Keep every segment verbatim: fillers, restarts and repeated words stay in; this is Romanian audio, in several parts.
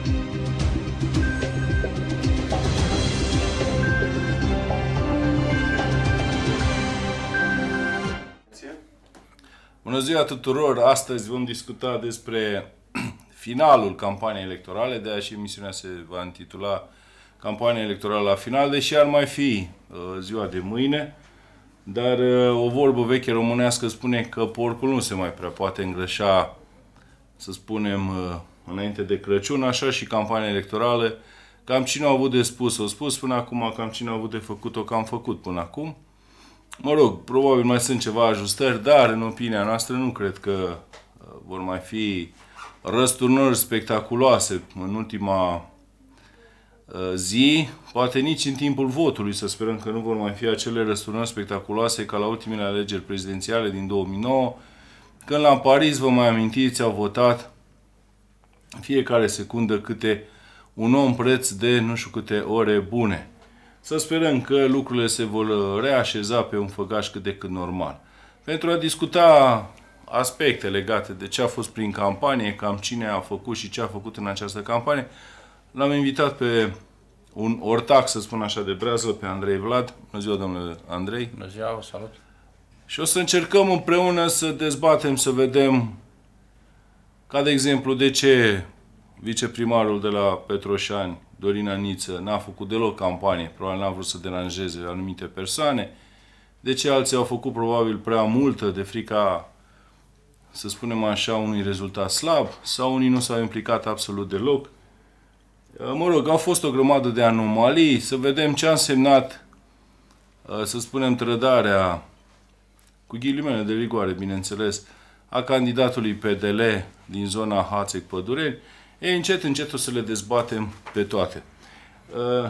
Bună ziua tuturor! Astăzi vom discuta despre finalul campaniei electorale, de aceea și emisiunea se va intitula Campania electorală la final, deși ar mai fi uh, ziua de mâine, dar uh, o vorbă veche românească spune că porcul nu se mai prea poate îngrășa, să spunem, uh, înainte de Crăciun, așa și campania electorală. Cam cine a avut de spus, o spus până acum, cam cine a avut de făcut-o, cam făcut până acum. Mă rog, probabil mai sunt ceva ajustări, dar în opinia noastră nu cred că uh, vor mai fi răsturnări spectaculoase în ultima uh, zi, poate nici în timpul votului, să sperăm că nu vor mai fi acele răsturnări spectaculoase ca la ultimele alegeri prezidențiale din două mii nouă, când la Paris, vă mai amintiți, au votat fiecare secundă câte un om preț de nu știu câte ore bune. Să sperăm că lucrurile se vor reașeza pe un făgaș cât de cât normal. Pentru a discuta aspecte legate de ce a fost prin campanie, cam cine a făcut și ce a făcut în această campanie, l-am invitat pe un ortac, să spun așa, de brează, pe Andrei Vlad. Bună ziua, domnule Andrei! Bună ziua, vă salut! Și o să încercăm împreună să dezbatem, să vedem, ca de exemplu, de ce viceprimarul de la Petroșani, Dorin Aniță, n-a făcut deloc campanie, probabil n-a vrut să deranjeze anumite persoane, de ce alții au făcut probabil prea multă de frica, să spunem așa, unui rezultat slab, sau unii nu s-au implicat absolut deloc. Mă rog, au fost o grămadă de anomalii, să vedem ce a însemnat, să spunem, trădarea, cu ghilimele de rigoare, bineînțeles, a candidatului P D L din zona Hațeg-Pădureni. Ei, încet, încet o să le dezbatem pe toate. Uh,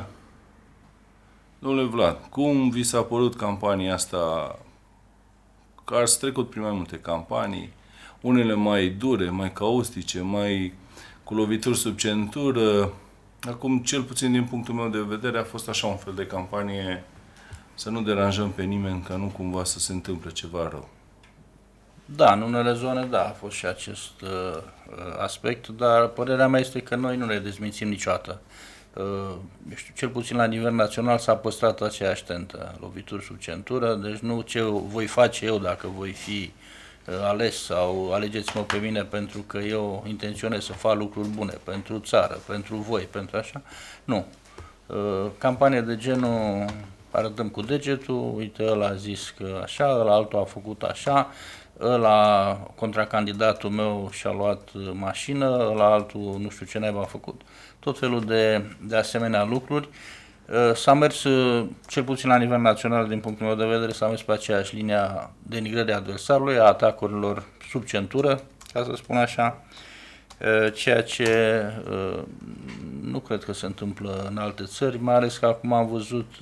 domnule Vlad, cum vi s-a părut campania asta? Că ați trecut prin mai multe campanii, unele mai dure, mai caustice, mai cu lovituri sub centură. Acum, cel puțin din punctul meu de vedere, a fost așa un fel de campanie să nu deranjăm pe nimeni, ca nu cumva să se întâmple ceva rău. Da, în unele zone, da, a fost și acest uh, aspect, dar părerea mea este că noi nu ne dezmințim niciodată. Uh, eu știu, cel puțin la nivel național s-a păstrat aceeași tentă, lovituri sub centură, deci nu ce voi face eu dacă voi fi uh, ales sau alegeți-mă pe mine pentru că eu intenționez să fac lucruri bune pentru țară, pentru voi, pentru așa. Nu. Uh, campanie de genul arătăm cu degetul, uite, ăla a zis că așa, ăla altul a făcut așa, ăla, contracandidatul meu și-a luat mașină, ăla altul nu știu ce naiba a făcut. Tot felul de, de asemenea lucruri. S-a mers, cel puțin la nivel național, din punctul meu de vedere, s-a mers pe aceeași linia denigrării adversarului, a atacurilor sub centură, ca să spun așa, ceea ce nu cred că se întâmplă în alte țări, mai ales că acum am văzut,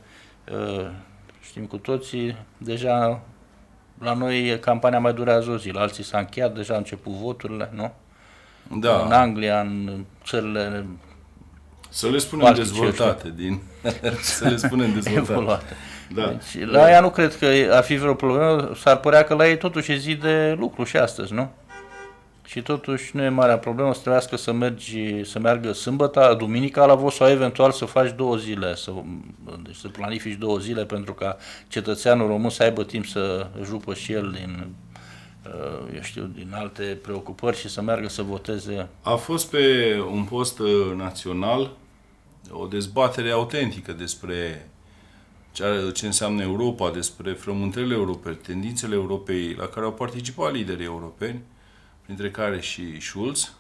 știm cu toții, deja la noi campania mai durează o zi, la alții s-a încheiat, deja au început voturile, nu? Da. În Anglia, în țările... Să le spunem dezvoltate, din... să le spunem dezvoltate. Evoluate. Da. Deci, la ea nu cred că ar fi vreo problemă, s-ar părea că la ei totuși e zi de lucru și astăzi, nu? Și totuși nu e marea problemă să trebuiască să mergi, să meargă sâmbătă, duminica la vot sau eventual să faci două zile, să, deci să planifici două zile pentru ca cetățeanul român să aibă timp să își rupă și el din, eu știu, din alte preocupări și să meargă să voteze. A fost pe un post național o dezbatere autentică despre ce înseamnă Europa, despre frământările europene, tendințele Europei la care au participat liderii europeni, printre care și Schulz.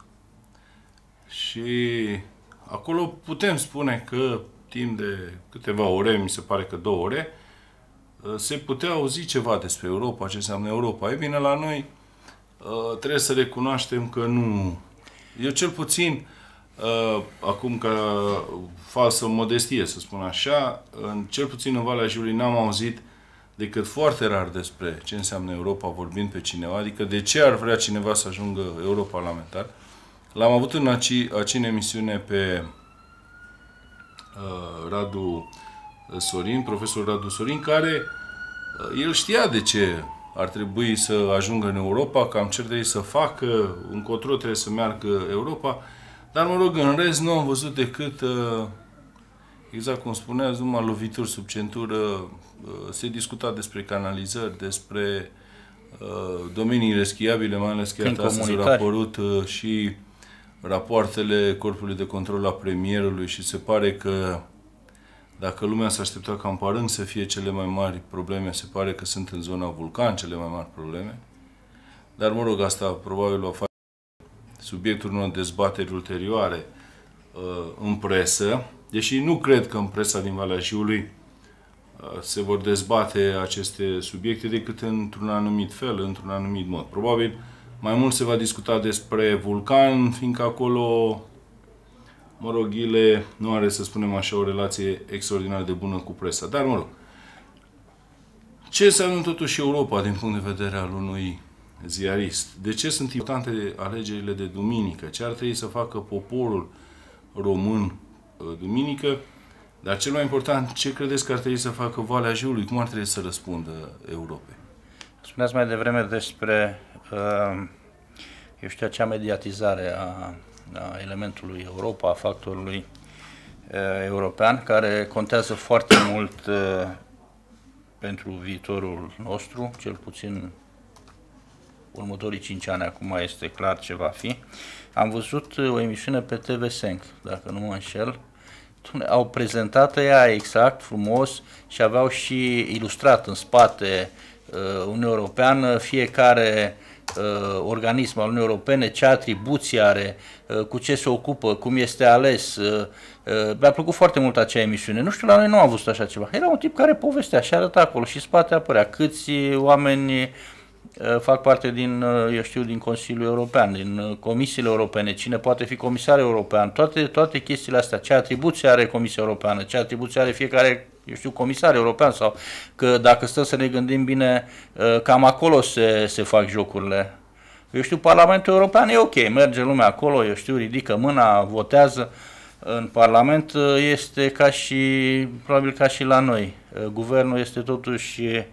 Și acolo putem spune că timp de câteva ore, mi se pare că două ore, se putea auzi ceva despre Europa, ce înseamnă Europa. E bine, la noi trebuie să recunoaștem că nu... Eu cel puțin, acum ca falsă modestie, să spun așa, în, cel puțin în Valea Jiului n-am auzit decât foarte rar despre ce înseamnă Europa, vorbind pe cineva, adică de ce ar vrea cineva să ajungă europarlamentar. L-am avut în aci, aci în emisiune pe uh, Radu Sorin, profesorul Radu Sorin, care uh, el știa de ce ar trebui să ajungă în Europa, cam ce trebuie să facă, încotro trebuie să meargă Europa, Dar, mă rog, în rest nu am văzut decât, exact cum spuneați, numai lovituri sub centură. Se discuta despre canalizări, despre domeniile schiabile, mai ales că astăzi au apărut și rapoartele Corpului de Control a Premierului și se pare că dacă lumea s-a aștepta ca în Părâng să fie cele mai mari probleme, se pare că sunt în zona Vulcan cele mai mari probleme. Dar, mă rog, asta probabil va face subiectul unor dezbateri ulterioare uh, în presă, deși nu cred că în presa din Valea Jiului uh, se vor dezbate aceste subiecte decât într-un anumit fel, într-un anumit mod. Probabil mai mult se va discuta despre Vulcan, fiindcă acolo, mă rog, Ghile nu are, să spunem așa, o relație extraordinar de bună cu presa. Dar, mă rog, ce înseamnă totuși Europa din punct de vedere al unui ziarist? De ce sunt importante alegerile de duminică? Ce ar trebui să facă poporul român duminică? Dar cel mai important, ce credeți că ar trebui să facă Valea Jiului? Cum ar trebui să răspundă Europei? Spuneați mai devreme despre, eu știu, acea mediatizare a, a elementului Europa, a factorului european, care contează foarte mult pentru viitorul nostru, cel puțin următorii cinci ani, acum este clar ce va fi. Am văzut o emisiune pe T V Senc, dacă nu mă înșel. Au prezentat ea exact, frumos, și aveau și ilustrat în spate uh, Uniunea Europeană, fiecare uh, organism al Uniunii Europene, ce atribuții are, uh, cu ce se ocupă, cum este ales. Uh, uh, mi-a plăcut foarte mult acea emisiune. Nu știu, la noi nu am văzut așa ceva. Era un tip care povestea și arăta acolo și spate apărea câți oameni fac parte din, eu știu, din Consiliul European, din comisiile europene, cine poate fi comisar european, toate, toate chestiile astea, ce atribuție are Comisia Europeană, ce atribuție are fiecare, eu știu, comisar european, sau că dacă stăm să ne gândim bine, cam acolo se, se fac jocurile. Eu știu, Parlamentul European e ok, merge lumea acolo, eu știu, ridică mâna, votează. În Parlament este ca și, probabil ca și la noi. Guvernul este totuși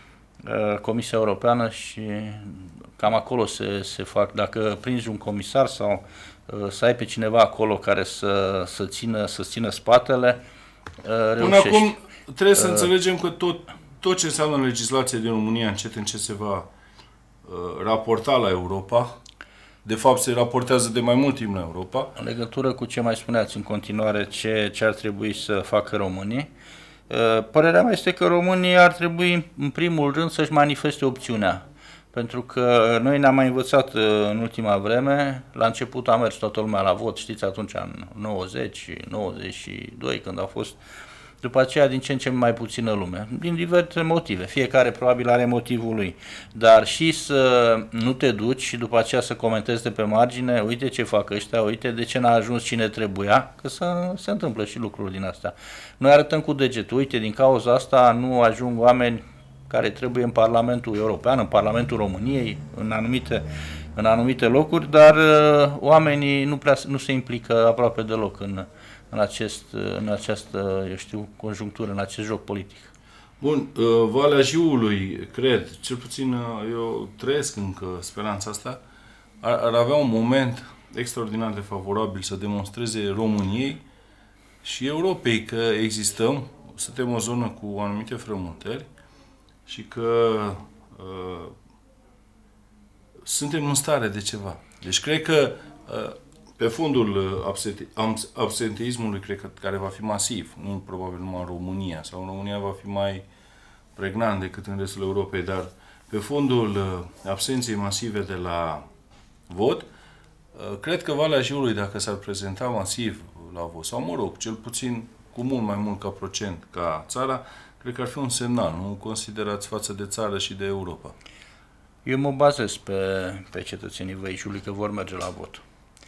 Comisia Europeană și cam acolo se, se fac. Dacă prinzi un comisar sau uh, să ai pe cineva acolo care să, să, țină, să țină spatele, uh, reușești. Până acum trebuie să uh, înțelegem că tot, tot ce înseamnă legislație din România încet încet se va uh, raporta la Europa. De fapt se raportează de mai mult timp la Europa. În legătură cu ce mai spuneați în continuare, ce, ce ar trebui să facă românii, părerea mea este că românii ar trebui în primul rând să-și manifeste opțiunea, pentru că noi ne-am mai învățat în ultima vreme, la început a mers toată lumea la vot, știți, atunci în nouăzeci, nouăzeci și doi când a fost, după aceea din ce în ce mai puțină lume, din diverse motive, fiecare probabil are motivul lui, dar și să nu te duci și după aceea să comentezi de pe margine, uite ce fac ăștia, uite de ce n-a ajuns cine trebuia, că să, se întâmplă și lucruri din astea. Noi arătăm cu degetul, uite, din cauza asta nu ajung oameni care trebuie în Parlamentul European, în Parlamentul României, în anumite, în anumite locuri, dar uh, oamenii nu, prea, nu se implică aproape deloc în în, acest, în această, eu știu, conjunctură, în acest joc politic. Bun, Valea Jiului, cred, cel puțin eu trăiesc încă speranța asta, ar, ar avea un moment extraordinar de favorabil să demonstreze României și Europei că existăm, suntem o zonă cu anumite frământări și că uh, suntem în stare de ceva. Deci cred că uh, pe fondul absenteismului, cred că care va fi masiv, nu probabil numai în România, sau în România va fi mai pregnant decât în restul Europei, dar pe fondul absenței masive de la vot, cred că Valea Jiului, dacă s-ar prezenta masiv la vot, sau mă rog, cel puțin cu mult mai mult ca procent ca țara, cred că ar fi un semnal, nu considerați, față de țară și de Europa? Eu mă bazez pe, pe cetățenii Văii Jiului că vor merge la vot.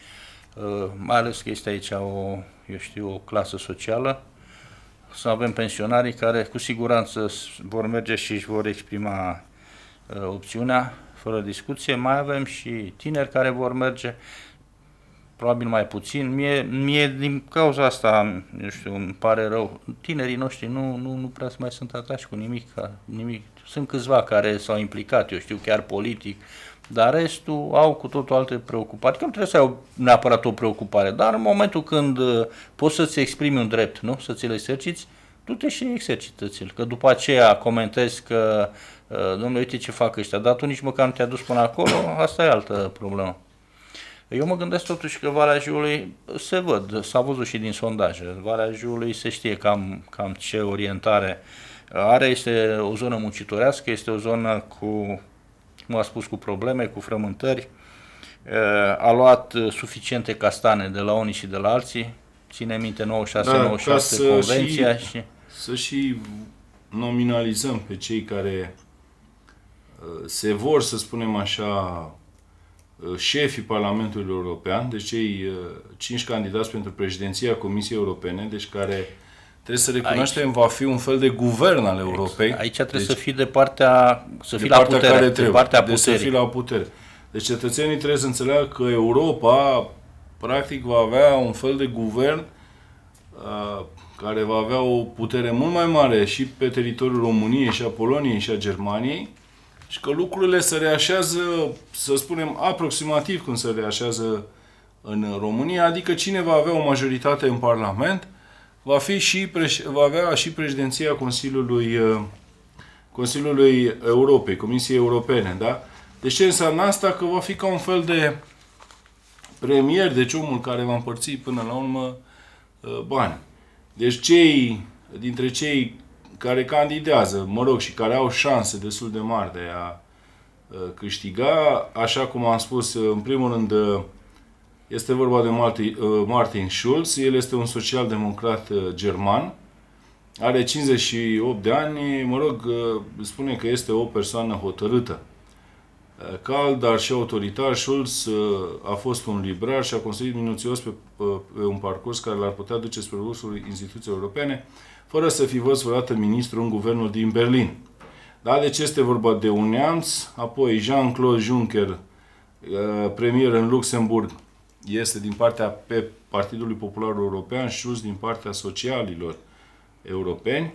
Uh, mai ales că este aici o, eu știu, o clasă socială, să avem pensionarii care cu siguranță vor merge și își vor exprima uh, opțiunea, fără discuție. Mai avem și tineri care vor merge, probabil mai puțin. Mie, mie din cauza asta, eu știu, îmi pare rău, tinerii noștri nu, nu, nu prea mai sunt atrași cu nimic, nimic. Sunt câțiva care s-au implicat, eu știu, chiar politic, Dar restul au cu totul alte preocupări. Că nu trebuie să ai neapărat o preocupare, dar în momentul când poți să-ți exprimi un drept, nu? Să ți-l exerciți, du-te și exercită-ți-l. Că după aceea comentezi că, domnule, uite ce fac ăștia, dar tu nici măcar nu te-ai dus până acolo, asta e altă problemă. Eu mă gândesc totuși că Valea Jiului se văd, s-a văzut și din sondaje. Valea Jiului se știe cam, cam ce orientare are, este o zonă muncitorească, este o zonă cu, cum a spus, cu probleme, cu frământări. A luat suficiente castane de la unii și de la alții, ține minte nouăzeci și șase nouăzeci și șapte convenția. Și, și... Să și nominalizăm pe cei care se vor, să spunem așa, șefii Parlamentului European, deci cei cinci candidați pentru președinția Comisiei Europene, deci care, trebuie să recunoaștem, aici va fi un fel de guvern al Europei. Aici trebuie deci, să fii de partea, să fii de la partea putere, care de trebuie, partea de să fii la putere. Deci cetățenii trebuie să înțeleagă că Europa, practic, va avea un fel de guvern uh, care va avea o putere mult mai mare și pe teritoriul României și a Poloniei și a Germaniei, și că lucrurile se reașează, să spunem, aproximativ cum se reașează în România, adică cine va avea o majoritate în Parlament va, fi și preș- va avea și președinția Consiliului, Consiliului Europei, Comisiei Europene, da? Deci ce înseamnă asta? Că va fi ca un fel de premier, deci omul care va împărți până la urmă bani. Deci cei, dintre cei care candidează, mă rog, și care au șanse destul de mari de a uh, câștiga, așa cum am spus, în primul rând este vorba de Martin, uh, Martin Schulz, el este un social-democrat uh, german, are cincizeci și opt de ani, mă rog, uh, spune că este o persoană hotărâtă. Uh, cald, dar și autoritar, Schulz uh, a fost un liberal și a construit minuțios pe, uh, pe un parcurs care l-ar putea duce spre vârful instituției europene, fără să fi fost vreodată ministru în guvernul din Berlin. Da, deci este vorba de un neamț, apoi Jean-Claude Juncker, premier în Luxemburg, este din partea pe Partidului Popular European, Schulz din partea socialilor europeni.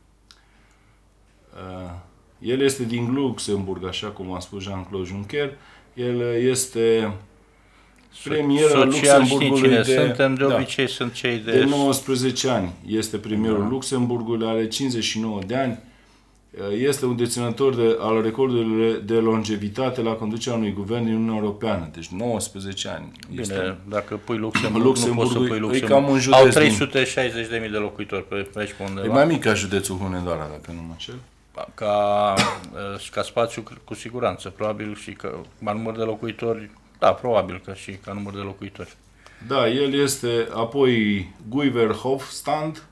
El este din Luxemburg, așa cum a spus Jean-Claude Juncker. El este premier al Luxemburgului de, suntem, de obicei da, sunt cei de... de nouăsprezece ani. Este premierul da. Luxemburgului, are cincizeci și nouă de ani. Este un deținător de, al recordului de longevitate la conducerea unui guvern din Uniunea Europeană. Deci nouăsprezece ani. Bine, este... dacă pui Luxemburg, Luxemburg, nu poți să pui Luxemburg. E cam un județ. Au trei sute șaizeci de mii de locuitori pe aici pe undeva. E mai mic ca județul Hunedoara, dacă nu mă înșel. Ca, ca spațiu, cu siguranță. Probabil și ca, ca număr de locuitori. Da, probabil că și ca număr de locuitori. Da, el este, apoi Guy Verhofstadt,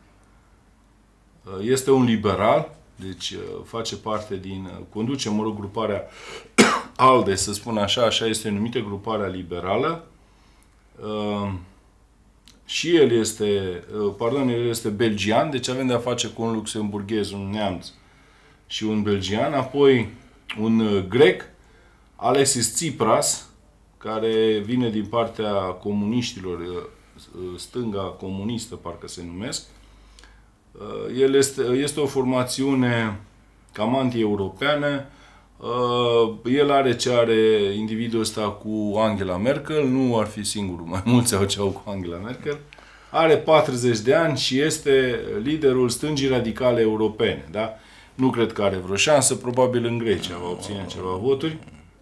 este un liberal, deci face parte din, conduce, mă rog, gruparea ALDE, să spun așa, așa este numită, gruparea liberală. Uh, și el este, uh, pardon, el este belgian, deci avem de-a face cu un luxemburghez, un neamț și un belgian, apoi un uh, grec, Alexis Tsipras, care vine din partea comuniștilor, stânga comunistă, parcă se numesc. El este, este o formațiune cam anti-europeană. El are ce are individul ăsta cu Angela Merkel, nu ar fi singurul, mai mulți au ce au cu Angela Merkel. Are patruzeci de ani și este liderul stângii radicale europene. Da? Nu cred că are vreo șansă, probabil în Grecia va obține ceva voturi.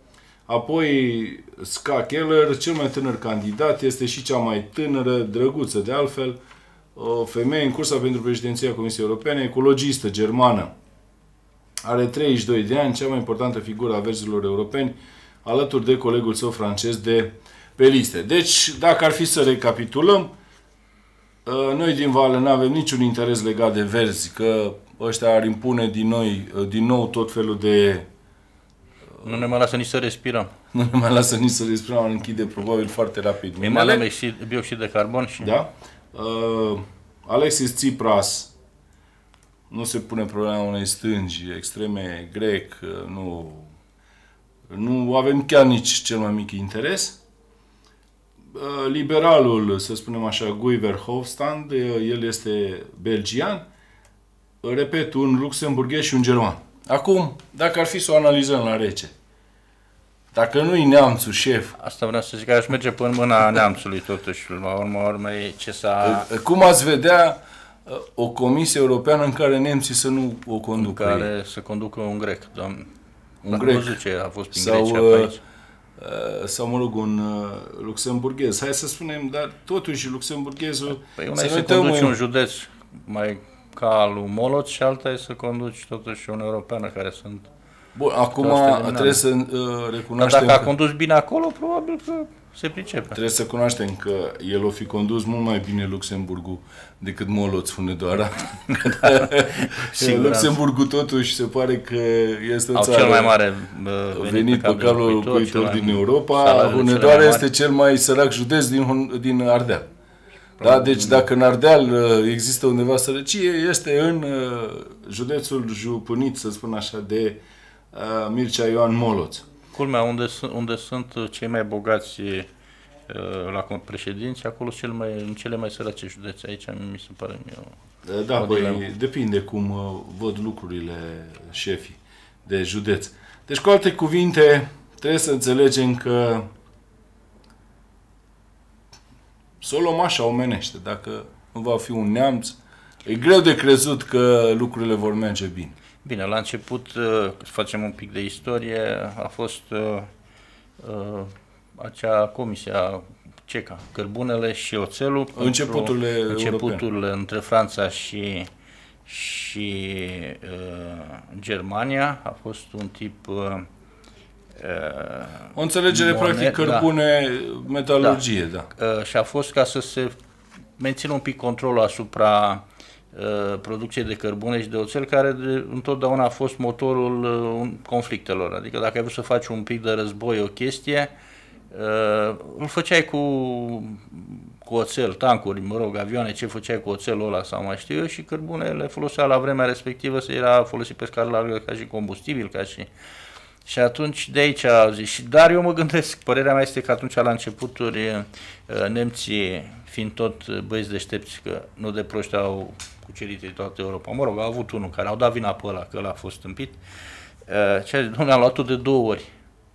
Apoi, Ska Keller, cel mai tânăr candidat, este și cea mai tânără, drăguță de altfel, o femeie în cursa pentru președinția Comisiei Europene, ecologistă, germană. Are treizeci și doi de ani, cea mai importantă figură a verzilor europeni, alături de colegul său francez de pe liste. Deci, dacă ar fi să recapitulăm, noi din Vale nu avem niciun interes legat de verzi, că ăștia ar impune din, noi, din nou tot felul de... Nu ne mai lasă nici să respirăm. Nu ne mai lasă nici să respirăm, ar închide probabil foarte rapid. E mai avem și bioxid de carbon și... Da. Uh, Alexis Tsipras, nu se pune problema unei stângi extreme grec, nu, nu avem chiar nici cel mai mic interes. Uh, liberalul, să spunem așa, Guy Verhofstadt, el este belgian, repet, un luxemburghez și un german. Acum, dacă ar fi să o analizăm la rece, Dacă nu-i neamțul șef... Asta vreau să zic, că aș merge până mâna neamțului totuși, la urma urmei ce s-a... Cum ați vedea o comisie europeană în care nemții să nu o conducă? În care ei? Să conducă un grec, doamne. Un grec. Văzut ce a fost prin sau, Grecia pe aici. Sau, mă rog, un luxemburghez. Hai să spunem, dar totuși luxemburghezul... Păi una e să conduci un județ mai ca al lui Moloț și alta e să conduci totuși un europeană care sunt... Bun, acum trebuie să uh, recunoaștem... Dar dacă a că... condus bine acolo, probabil că se pricepe. Trebuie să cunoaștem că el o fi condus mult mai bine Luxemburgul decât Moloț, Hunedoara. Luxemburgul totuși se pare că este o țară cel mai mare venit, venit pe capul locuitor din Europa. Hunedoara este cel mai sărac județ din, din Ardeal. Da? Deci dacă în Ardeal există undeva sărăcie, este în județul Jupânit, să spun așa, de Mircea Ioan Moloț. Culmea, unde, unde sunt cei mai bogați la președinți, acolo cel mai, în cele mai sărace județe. Aici mi se pare mie o... Da, păi, depinde cum văd lucrurile șefii de județ. Deci, cu alte cuvinte, trebuie să înțelegem că să o luăm așa omenește. Dacă nu va fi un neamț, e greu de crezut că lucrurile vor merge bine. Bine, la început, să facem un pic de istorie, a fost uh, uh, acea comisia CECA, cărbunele și oțelul. Începuturile Începutul între Franța și, și uh, Germania a fost un tip... Uh, o înțelegere, monet, practic, cărbune, da, metalurgie, da. da. Uh, și a fost ca să se mențină un pic controlul asupra uh, producției de cărbune și de oțel, care de, întotdeauna a fost motorul uh, conflictelor. Adică dacă ai vrut să faci un pic de război, o chestie, uh, îl făceai cu, cu oțel, tancuri, mă rog, avioane, ce făceai cu oțelul ăla sau mai știu eu, și cărbune le folosea la vremea respectivă, să era folosit pe scară largă ca și combustibil, ca și... Și atunci de aici a zis, dar eu mă gândesc, părerea mea este că atunci la începuturi nemții, fiind tot băieți deștepți, că nu de proști au cucerit toată Europa, mă rog, au avut unul care au dat vina pe ăla, că ăla a fost tâmpit, și a zis, dom'le, am luat-o de două ori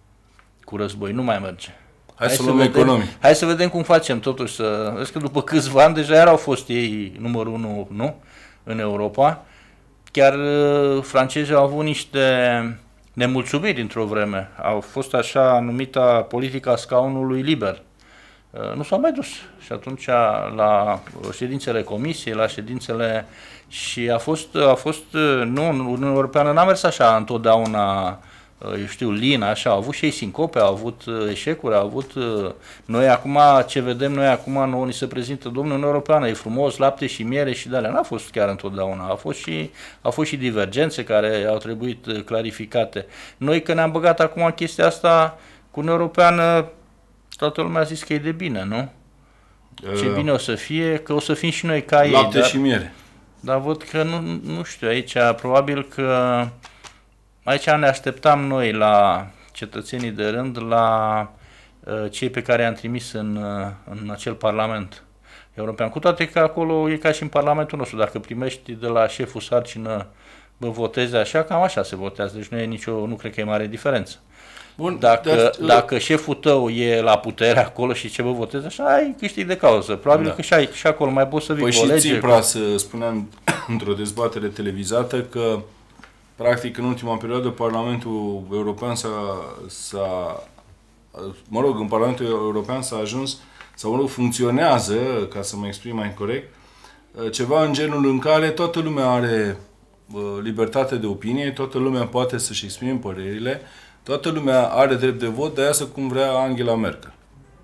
cu război, nu mai merge. Hai, hai să luăm economic. Hai să vedem cum facem totuși, să, vezi că după câțiva ani deja erau fost ei numărul unu, nu, în Europa, chiar francezii au avut niște... nemulțumiri într-o vreme. Au fost așa numita politica scaunului liber. Nu s-au mai dus. Și atunci la ședințele comisiei, la ședințele... Și a fost, a fost nu, Uniunea Europeană n-a mers așa întotdeauna, eu știu, lin, așa. Au avut și ei sincope, au avut eșecuri, au avut... Noi acum, ce vedem noi acum, nouă ni se prezintă, domnul, Uniunea Europeană, e frumos, lapte și miere și de-alea. N-a fost chiar întotdeauna. Au fost și, au fost și divergențe care au trebuit clarificate. Noi, că ne-am băgat acum în chestia asta cu Uniunea Europeană, toată lumea a zis că e de bine, nu? Uh, Ce bine o să fie, că o să fim și noi ca ei. Lapte dar, și miere. Dar văd că nu, nu știu, aici probabil că aici ne așteptam noi la cetățenii de rând, la uh, cei pe care i-am trimis în, uh, în acel Parlament European. Cu toate că acolo e ca și în Parlamentul nostru, dacă primești de la șeful sarcină, bă, votezi așa, cam așa se votează, deci nu e nicio, nu cred că e mare diferență. Bun, dacă, dar, dacă șeful tău e la putere acolo și ce vă votezi așa, ai câștig de cauză. Probabil da. că și, ai, și acolo mai poți să vii păi cu o lege. Și Tsipras spuneam într-o dezbatere televizată că practic în ultima perioadă Parlamentul European s-a, s-a mă rog, în Parlamentul European s-a ajuns, sau mă rog, funcționează, ca să mă exprim mai corect, ceva în genul în care toată lumea are libertate de opinie, toată lumea poate să-și exprime părerile, toată lumea are drept de vot, de aia să cum vrea Angela Merkel.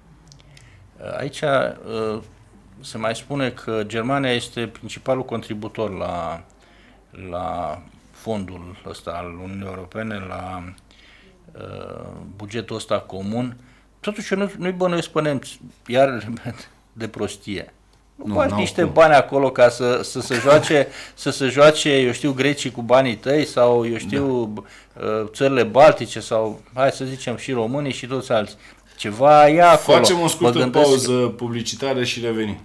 Aici se mai spune că Germania este principalul contributor la, la fondul ăsta al Uniunii Europene, la uh, bugetul ăsta comun. Totuși eu nu, nu-i bănuiesc pe nemți, iar de prostie. Nu faci niște cum. bani acolo ca să, să, se joace, să se joace, eu știu, grecii cu banii tăi sau, eu știu, da. țările baltice sau, hai să zicem, și românii și toți alții. Ceva e acolo. Facem o scurtă pauză publicitară și revenim.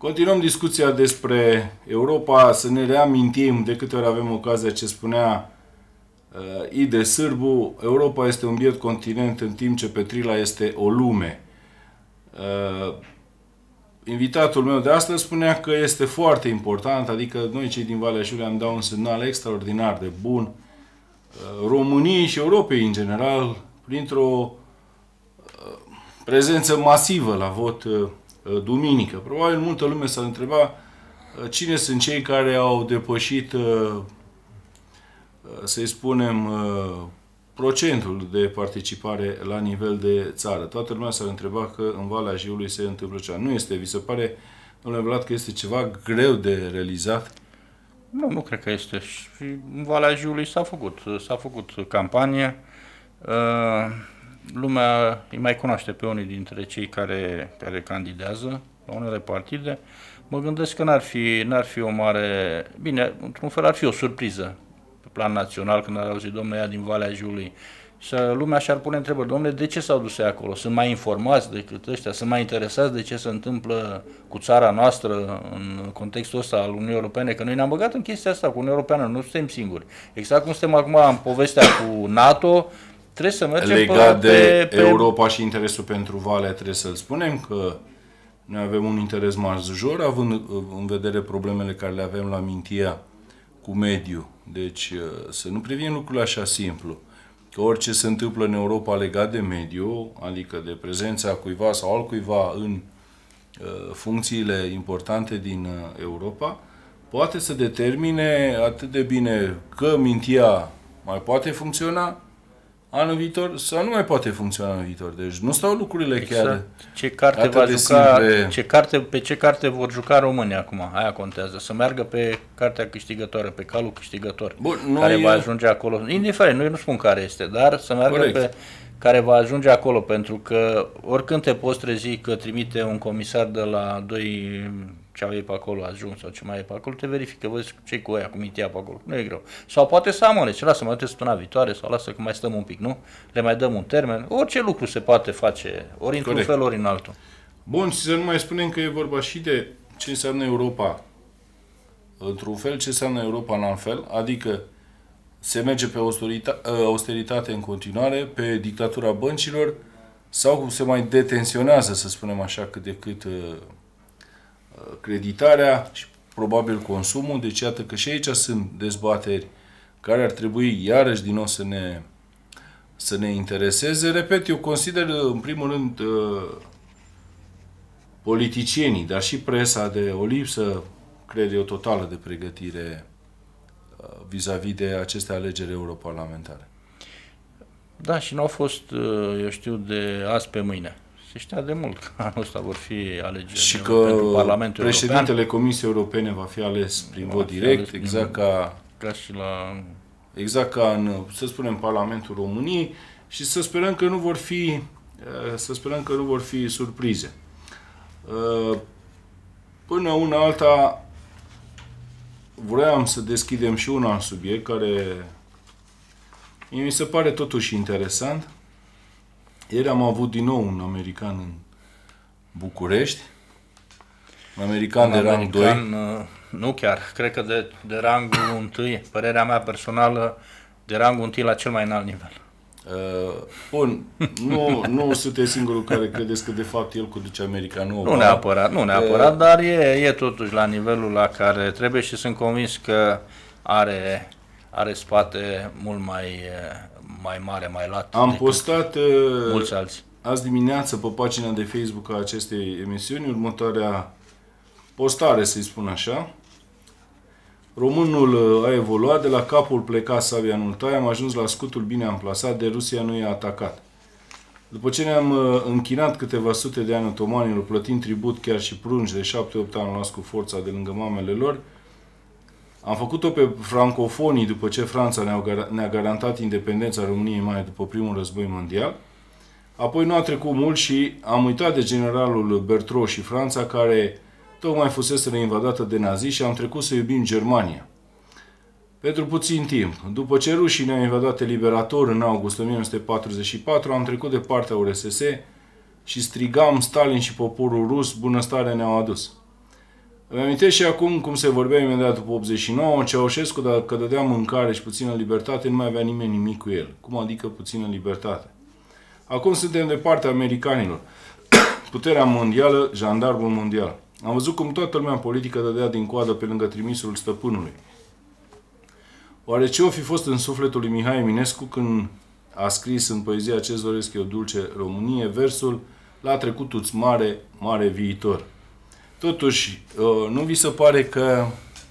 Continuăm discuția despre Europa, să ne reamintim de câte ori avem ocazia ce spunea uh, Ide Sârbu, Europa este un biet continent în timp ce Petrila este o lume. Uh, invitatul meu de astăzi spunea că este foarte important, adică noi cei din Valea Jiului am dat un semnal extraordinar de bun uh, României și Europei în general, printr-o uh, prezență masivă la vot uh, duminică. Probabil multă lume s-a întrebat cine sunt cei care au depășit, să-i spunem, procentul de participare la nivel de țară. Toată lumea s-a întrebat că în Valea Jiului se întâmplă ceva. Nu este. Vi se pare, domnule Vlad, că este ceva greu de realizat? Nu, nu cred că este. Și în Valea Jiului s-a făcut. S-a făcut campanie. Lumea îi mai cunoaște pe unii dintre cei care, care candidează la unele partide. Mă gândesc că n-ar fi, n-ar fi o mare... Bine, într-un fel ar fi o surpriză pe plan național când ar auzi, domnule, ea din Valea Jiului. Și lumea și-ar pune întrebări, domnule, de ce s-au dus acolo? Sunt mai informați decât ăștia? Sunt mai interesați de ce se întâmplă cu țara noastră în contextul ăsta al Uniunii Europene? Că noi ne-am băgat în chestia asta cu Uniunea Europeană, nu suntem singuri. Exact cum suntem acum în povestea cu NATO, trebuie să mergem legat pe, de pe, Europa și interesul pentru Valea, trebuie să-l spunem că noi avem un interes major, având în vedere problemele care le avem la Mintia cu mediu. Deci să nu privim lucrurile așa simplu. Că orice se întâmplă în Europa legat de mediu, adică de prezența cuiva sau altcuiva în uh, funcțiile importante din uh, Europa, poate să determine atât de bine că Mintia mai poate funcționa anul viitor sau nu mai poate funcționa în viitor. Deci nu stau lucrurile exact. chiar ce carte va juca, ce carte, pe ce carte vor juca românii acum? Aia contează. Să meargă pe cartea câștigătoare, pe calul câștigător. Bun, care noi... va ajunge acolo. Indiferent, nu, eu nu spun care este, dar să meargă Corect. pe care va ajunge acolo, pentru că oricând te poți trezi că trimite un comisar de la doi ce au ei pe acolo ajuns sau ce mai e pe acolo, te verifică, vezi ce cu aia, cu Mintia pe acolo. Nu e greu. Sau poate să amânece, lasă, mai săptămâna viitoare sau lasă că mai stăm un pic, nu? Le mai dăm un termen. Orice lucru se poate face, ori într-un fel, ori în altul. Bun, și să nu mai spunem că e vorba și de ce înseamnă Europa într-un fel, ce înseamnă Europa în alt fel, adică se merge pe austeritate în continuare, pe dictatura băncilor, sau se mai detensionează, să spunem așa, cât de cât creditarea și probabil consumul. Deci iată că și aici sunt dezbateri care ar trebui iarăși din nou să ne, să ne intereseze. Repet, eu consider în primul rând politicienii, dar și presa, de o lipsă, cred eu, totală de pregătire vis-a-vis de aceste alegeri europarlamentare. Da, și nu au fost, eu știu, de azi pe mâine. Se știa de mult că anul ăsta vor fi alegeri și că pentru Parlamentul președintele European. Comisiei Europene va fi ales prin vot direct, exact ca, ca și la... exact ca în, să spunem, Parlamentul României, și să sperăm că nu vor fi, să sperăm că nu vor fi surprize. Până una alta, vroiam să deschidem și un alt subiect care mi se pare totuși interesant. Ieri am avut din nou un american în București, un american un de rang doi. Nu chiar, cred că de, de rangul întâi, părerea mea personală, de rangul întâi la cel mai înalt nivel. Uh, bun, nu, nu sunteți singurul care credeți că de fapt el conduce americanul. Nu neapărat, nu neapărat, uh, dar e, e totuși la nivelul la care trebuie și sunt convins că are, are spate mult mai, mai mare, mai lat. Am postat mulți alții. Azi dimineață pe pagina de Facebook a acestei emisiuni următoarea postare, să-i spun așa. Românul a evoluat, de la capul plecat sabia nu taie, am ajuns la scutul bine amplasat, de Rusia nu i-a atacat. După ce ne-am închinat câteva sute de ani otomanilor, plătind tribut chiar și prunci de șapte opt ani luați cu forța de lângă mamele lor, am făcut-o pe francofonii după ce Franța ne-a garantat independența României mai după primul război mondial. Apoi nu a trecut mult și am uitat de generalul Bertrand și Franța, care tocmai fusese invadată de naziști, și am trecut să iubim Germania. Pentru puțin timp, după ce rușii ne-au invadat eliberator în august o mie nouă sute patruzeci și patru, am trecut de partea U R S S și strigam Stalin și poporul rus, bunăstare ne-au adus. Îmi amintesc și acum cum se vorbea imediat după optzeci și nouă, Ceaușescu, dacă dădea mâncare și puțină libertate, nu mai avea nimeni nimic cu el. Cum adică puțină libertate? Acum suntem de partea americanilor. Puterea mondială, jandarmul mondial. Am văzut cum toată lumea politică dădea din coadă pe lângă trimisul stăpânului. Oare ce o fi fost în sufletul lui Mihai Eminescu când a scris în poezia Ce-ți doresc eu, dulce Românie, versul La trecutul-ți mare, mare viitor? Totuși, nu vi se pare că,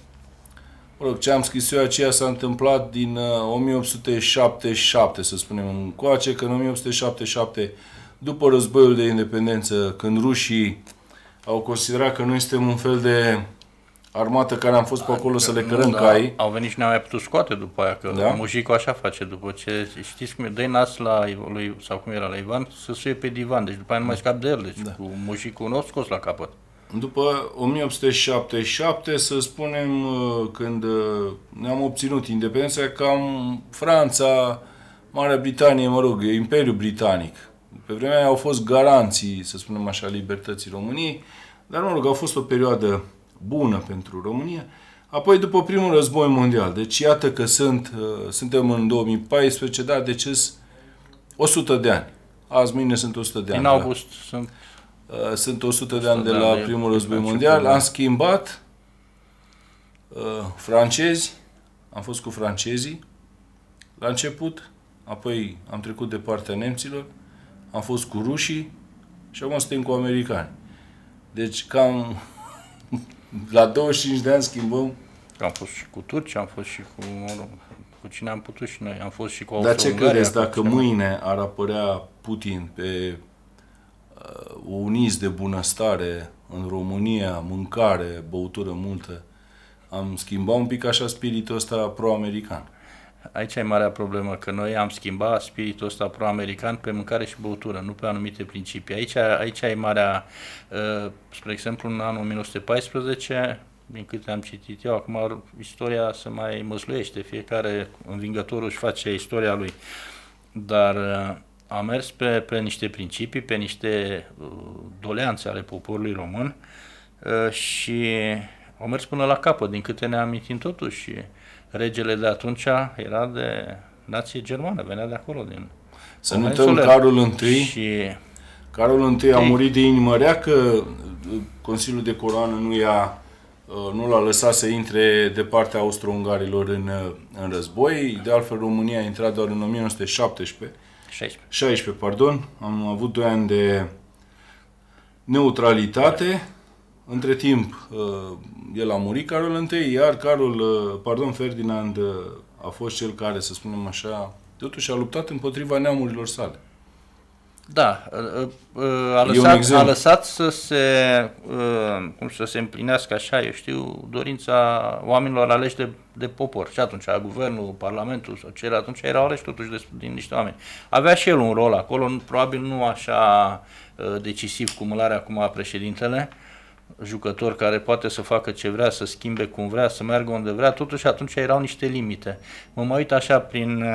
mă rog, ce am scris eu aceea s-a întâmplat din o mie opt sute șaptezeci și șapte, să spunem încoace, că în o mie opt sute șaptezeci și șapte, după războiul de independență, când rușii au considerat că noi suntem un fel de armată care am fost pe acolo să le cărăm da, cai. Au venit și ne-au mai putut scoate după aia, că da? Mujicul așa face, după ce, știți cum e, dă-i nas la lui, sau cum era la Ivan, să suie pe divan, deci după aia nu mai scap de el, deci da. Cu Mujicul nu scos la capăt. După o mie opt sute șaptezeci și șapte, să spunem, când ne-am obținut independența, cam Franța, Marea Britanie, mă rog, Imperiul Britanic. Pe vremea aia au fost garanții, să spunem așa, libertății României, dar, mă rog, a fost o perioadă bună pentru România. Apoi, după primul război mondial, deci iată că sunt, suntem în două mii paisprezece, da, deci o sută de ani. Azi, mâine sunt o sută de ani. În august da. sunt... Sunt o sută de ani de la primul război mondial. Am schimbat uh, francezi, am fost cu francezii la început, apoi am trecut de partea nemților, am fost cu rușii și acum suntem cu americani. Deci cam la douăzeci și cinci de ani schimbăm. Am fost și cu turci, am fost și cu, cu cine am putut și noi, am fost și cu Dar ce credeți dacă mâine ar apărea Putin pe o uniți de bunăstare în România, mâncare, băutură multă, am schimbat un pic așa spiritul ăsta pro-american. Aici e marea problemă, că noi am schimbat spiritul ăsta pro-american pe mâncare și băutură, nu pe anumite principii. Aici, aici e marea, uh, spre exemplu, în anul o mie nouă sute paisprezece, din câte am citit eu, acum istoria se mai măsluiește, fiecare învingător își face istoria lui, dar uh, a mers pe, pe niște principii, pe niște uh, doleanțe ale poporului român uh, și au mers până la capăt, din câte ne amintim totuși. Regele de atunci era de nație germană, venea de acolo, din Să nu uităm, Carol întâi, și... Carol întâi a murit de inimă rea, că Consiliul de Coroană nu, i-a, nu l-a lăsat să intre de partea austro-ungarilor în, în război. De altfel, România a intrat doar în o mie nouă sute șaptesprezece. șaisprezece. șaisprezece, pardon. Am avut doi ani de neutralitate. Între timp, el a murit, Carol întâi, iar Carol, pardon, Ferdinand a fost cel care, să spunem așa, totuși a luptat împotriva neamurilor sale. Da, a lăsat, a lăsat să se, cum să se împlinească așa, eu știu, dorința oamenilor aleși de, de popor. Și atunci, guvernul, parlamentul sau cele, atunci erau aleși totuși de, din niște oameni. Avea și el un rol acolo, probabil nu așa decisiv cum îl are acum președintele, jucător care poate să facă ce vrea, să schimbe cum vrea, să meargă unde vrea, totuși atunci erau niște limite. Mă mai uit așa prin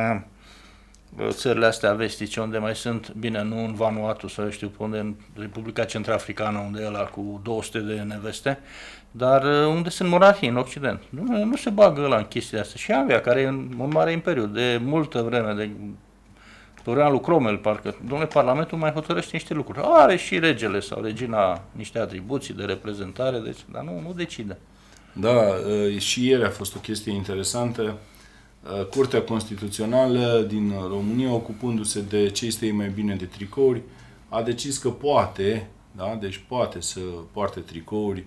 țările astea vestice, unde mai sunt, bine, nu în Vanuatu sau eu știu pe unde, în Republica Centrafricană, unde e ăla cu două sute de neveste, dar unde sunt monarhii în Occident. Nu, nu se bagă ăla în chestiile astea. Și Anglia, care e un mare imperiu, de multă vreme, de Dorean lui Cromwell, parcă, domnule, Parlamentul mai hotărăște niște lucruri. Are și regele sau regina niște atribuții de reprezentare, deci, dar nu, nu decide. Da, și ieri a fost o chestie interesantă. Curtea Constituțională din România, ocupându-se de ce este mai bine de tricouri, a decis că poate, da, deci poate să poarte tricouri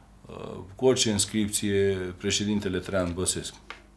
cu orice inscripție președintele Traian Băsescu.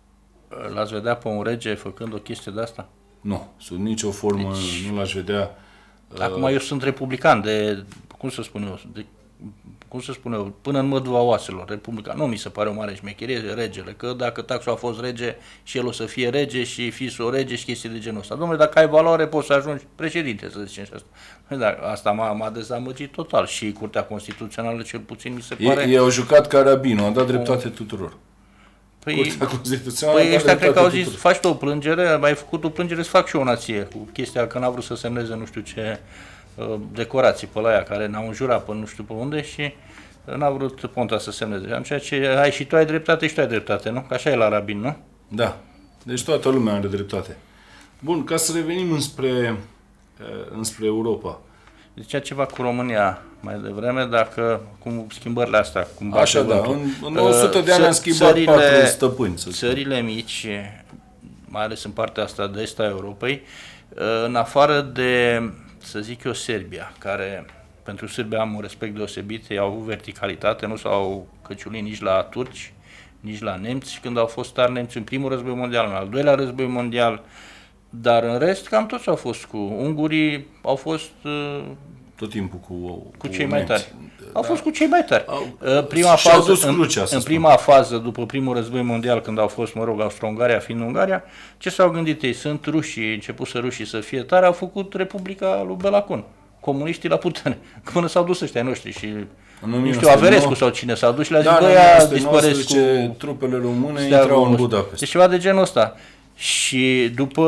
L-ați vedea pe un rege făcând o chestie de asta? Nu, sub nicio formă deci, nu l-aș vedea. Acum eu sunt republican de, cum să spun eu, de, cum să spun eu, până în mădua oaselor, republican. Nu mi se pare o mare șmecherie regele, că dacă taxul a fost rege și el o să fie rege și fisul rege și chestii de genul ăsta. Dom'le, dacă ai valoare poți să ajungi președinte, să zicem și asta. Dar asta m-a dezamăgit total și Curtea Constituțională cel puțin mi se pare... Ei au jucat carabinul, au dat dreptate tuturor. Păi, păi ăștia cred că au zis, faci tu o plângere, ai făcut o plângere, să fac și eu o nație, cu chestia că n-a vrut să semneze nu știu ce uh, decorații pe la aia, care n-au înjurat pe nu știu pe unde și n-a vrut Ponta să semneze. Am ceea ce ai și tu ai dreptate și tu ai dreptate, nu? Că așa e la rabin, nu? Da. Deci toată lumea are dreptate. Bun, ca să revenim înspre, înspre Europa. Zicea ceva cu România mai devreme, dacă cum schimbările astea, cum bate Așa, da, vântul. în, în o sută de ani am schimbat țările, patru stăpâni. Să țările mici, mai ales în partea asta de est a Europei, în afară de, să zic eu, Serbia, care pentru Serbia am un respect deosebit, ei au avut verticalitate, nu s-au căciulit nici la turci, nici la nemți, când au fost tari nemți în primul război mondial, în al doilea război mondial, dar în rest cam toți au fost cu ungurii, au fost tot timpul cu, cu, cu cei mai nemți. tari. Da. Au fost cu cei mai tari. Au, prima fază, în, crucea, în prima fază, după primul război mondial, când au fost, mă rog, Austro-Ungaria fiind Ungaria, ce s-au gândit ei? Sunt rușii, început să rușii să fie tari, au făcut Republica lui Belacun, comuniștii la putere, până s-au dus ăștia noștri și nu știu, Averescu sau cine s-a dus și le-a zis, da, băia, dispăresc cu... trupele române intrau în Budapest. Deci ceva de genul ăsta. Și după...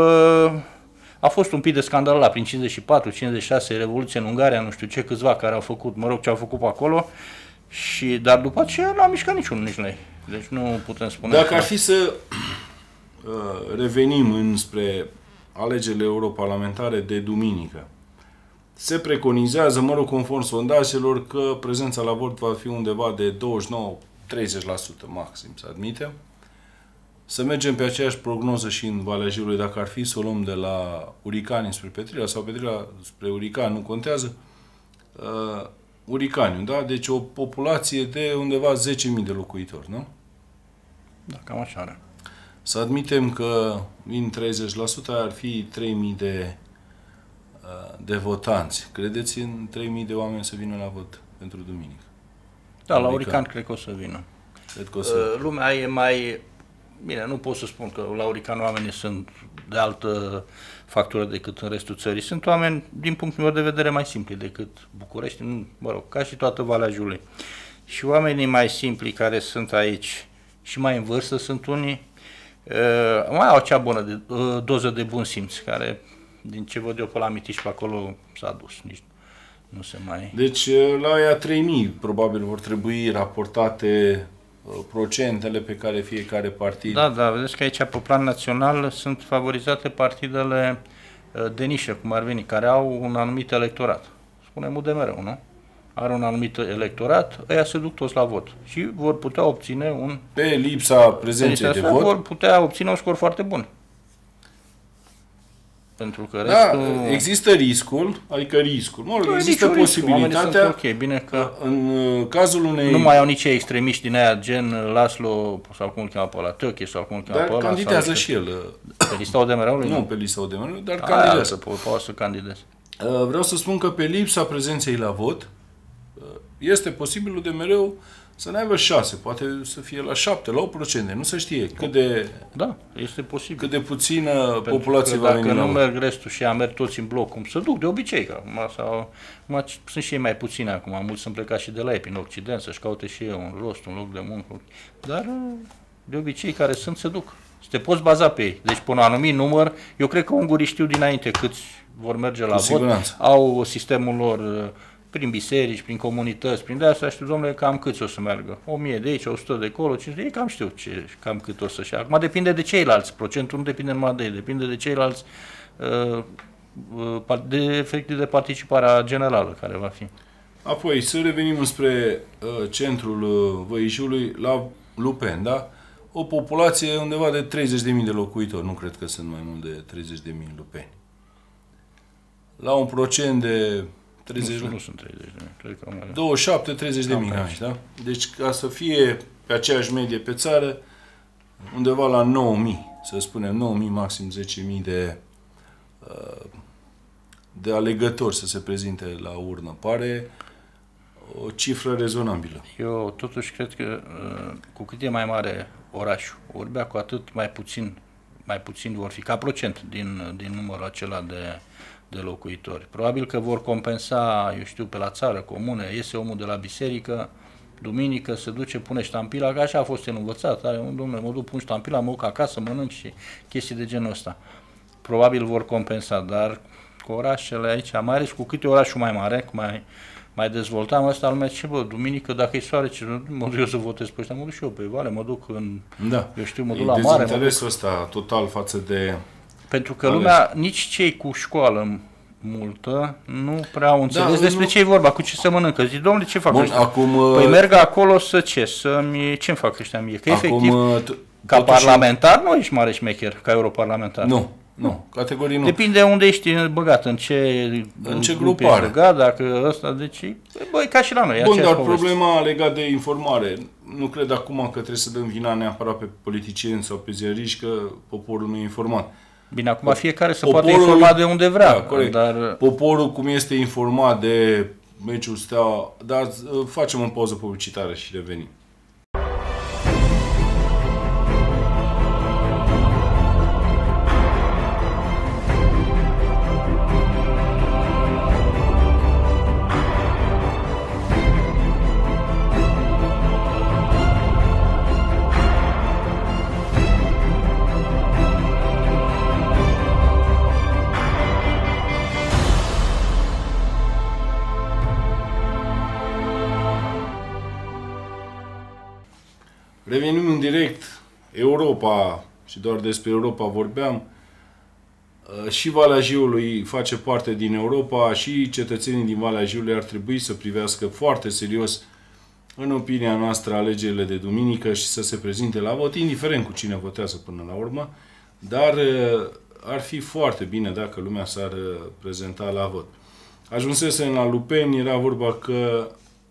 A fost un pic de scandal la prin cincizeci și patru cincizeci și șase, Revoluție în Ungaria, nu știu ce, câțiva care au făcut, mă rog, ce au făcut pe acolo, și, dar după aceea n-a mișcat niciunul nici noi. Deci nu putem spune... Dacă ar fi să uh, revenim înspre alegerile europarlamentare de duminică, se preconizează, mă rog, conform sondajelor, că prezența la vot va fi undeva de douăzeci și nouă treizeci la sută maxim, să admitem. Să mergem pe aceeași prognoză și în Valea Jiului, dacă ar fi să o luăm de la Uricani spre Petrila sau Petrila spre Uricani, nu contează, uh, Uricaniu, da? Deci o populație de undeva zece mii de locuitori, nu? Da, cam așa are. Să admitem că în treizeci la sută ar fi trei mii de, uh, de votanți. Credeți în trei mii de oameni să vină la vot pentru duminică? Da, la Uricani cred că o să vină. Cred că o să... Uh, lumea e mai... Bine, nu pot să spun că la Uricani oamenii sunt de altă factură decât în restul țării. Sunt oameni, din punctul meu de vedere, mai simpli decât București, mă rog, ca și toată Valea Jiului. Și oamenii mai simpli care sunt aici și mai în vârstă sunt unii, uh, mai au acea bună de, uh, doză de bun simț, care, din ce văd eu pe la Mitiș pe acolo, s-a dus. Nici nu se mai... Deci, la aia trei mii, probabil, vor trebui raportate procentele pe care fiecare partid... Da, da, vedeți că aici, pe plan național, sunt favorizate partidele de nișă, cum ar veni, care au un anumit electorat. Spunem U D M R-ul, nu? Are un anumit electorat, ăia se duc toți la vot și vor putea obține un... Pe lipsa prezenței de vot... vor putea obține un scor foarte bun. Pentru că da, restul... există riscul, adică riscul, mă rog, există posibilitatea, ok, bine că în cazul unei... Nu mai au nici extremiști din aia, gen Laslo, sau cum îl cheamă pe ăla, Teoche, sau cum îl cheamă dar pe ăla. Dar candidează sau, și el. Pe lista O D M R-ului? Nu, pe lista O D M R-ului, dar a, candidează. Poate să candideze. Vreau să spun că pe lipsa prezenței la vot, este posibil U D M R-ul să nu aibă șase, poate să fie la șapte, la opt procente, nu se știe cât de... Da, este posibil. Cât de puțină populație va veni. Dacă nu merg restul și merg toți în bloc, cum să duc, de obicei, că sau, sunt și ei mai puțini acum, mulți sunt plecați și de la ei prin Occident, să-și caute și ei un rost, un loc de muncă, dar de obicei care sunt, se duc. Să te poți baza pe ei. Deci, până un anumit număr, eu cred că ungurii știu dinainte câți vor merge la vot, au sistemul lor prin biserici, prin comunități, prin de-asta știu, domnule, cam câți o să meargă. o mie de aici, o sută de acolo, cincizeci de ei, cam știu ce, cam cât o să-și ia. Acum depinde de ceilalți, procentul nu depinde numai de ei, depinde de ceilalți, uh, de efectiv de participarea generală care va fi. Apoi, să revenim spre uh, centrul uh, Văișului, la Lupen, da? O populație undeva de treizeci de mii de locuitori, nu cred că sunt mai mult de treizeci de mii în Lupeni. La un procent de treizeci, nu, nu sunt treizeci de mii, cred că mai... douăzeci și șapte treizeci de mii, da? Deci ca să fie pe aceeași medie pe țară, undeva la nouă mii, să spunem nouă mii, maxim zece mii de, de alegători să se prezinte la urnă. Pare o cifră rezonabilă. Eu totuși cred că cu cât e mai mare orașul, Orbea, cu atât mai puțin, mai puțin vor fi, ca procent din, din numărul acela de de locuitori. Probabil că vor compensa, eu știu, pe la țară, comune, iese omul de la biserică, duminică se duce, pune ștampila, că așa a fost el învățat, are un domnule, mă duc, pun ștampila, mă duc acasă, mănânc și chestii de genul ăsta. Probabil vor compensa, dar cu orașele aici, mai ales cu câte orașul mai mare, cu mai mai dezvoltam ăsta, lumea zice, bă, duminică, dacă e soare, ce mă duc eu să votez pe ăștia, mă duc și eu pe Vale, mă duc în, da. eu știu, mă duc la mare. Dezinteresul ăsta total față de... Pentru că lumea, nici cei cu școală multă, nu prea au înțeles da, despre nu... ce e vorba, cu ce se mănâncă. Zic, domnule, ce fac Bun, ăștia? acum, păi merg acolo să ce? Să-mi... Ce-mi fac ăștia mie? Că acum, efectiv, ca parlamentar nu ești mare șmecher, ca europarlamentar. Nu, nu, categorii nu. Depinde unde ești băgat, în ce, în ce grup ești băgat, dacă ăsta, deci, băi, ca și la noi. Bun, dar poveste. Problema legată de informare, nu cred acum că trebuie să dăm vina neapărat pe politicieni sau pe ziariști că poporul nu e informat. Bine, acum fiecare se poate informa de unde vrea. Da, corect. Dar... Poporul cum este informat de meciul Steaua, dar facem o pauză publicitară și revenim. Revenim în direct, Europa, și doar despre Europa vorbeam, și Valea Jiului face parte din Europa și cetățenii din Valea Jiului ar trebui să privească foarte serios, în opinia noastră, alegerile de duminică și să se prezinte la vot, indiferent cu cine votează până la urmă, dar ar fi foarte bine dacă lumea s-ar prezenta la vot. Ajunsesem la Lupeni, era vorba că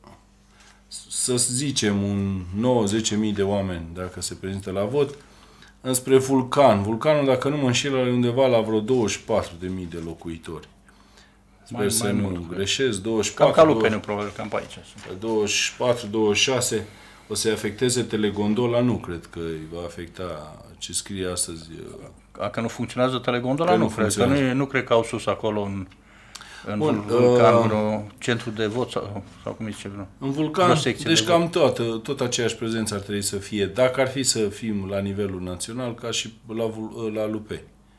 să zicem, un nouă zece mii de oameni, dacă se prezintă la vot, înspre Vulcan. Vulcanul, dacă nu mă înșel, are undeva la vreo douăzeci și patru de mii de locuitori. Sper mai, să mai nu mult, greșesc. douăzeci și patru, cam ca Lupeniu, probabil, cam pe aici. douăzeci și patru douăzeci și șase o să-i afecteze Telegondola, nu cred că îi va afecta ce scrie astăzi. Dacă nu funcționează Telegondola, nu, nu cred. Că nu, nu cred că au sus acolo în... În Bun, Vulcan, uh, vreo centru de vot sau, sau cum zice vreau? În Vulcan, deci de cam toată, tot aceeași prezență ar trebui să fie, dacă ar fi să fim la nivelul național, ca și la, la Lupeni.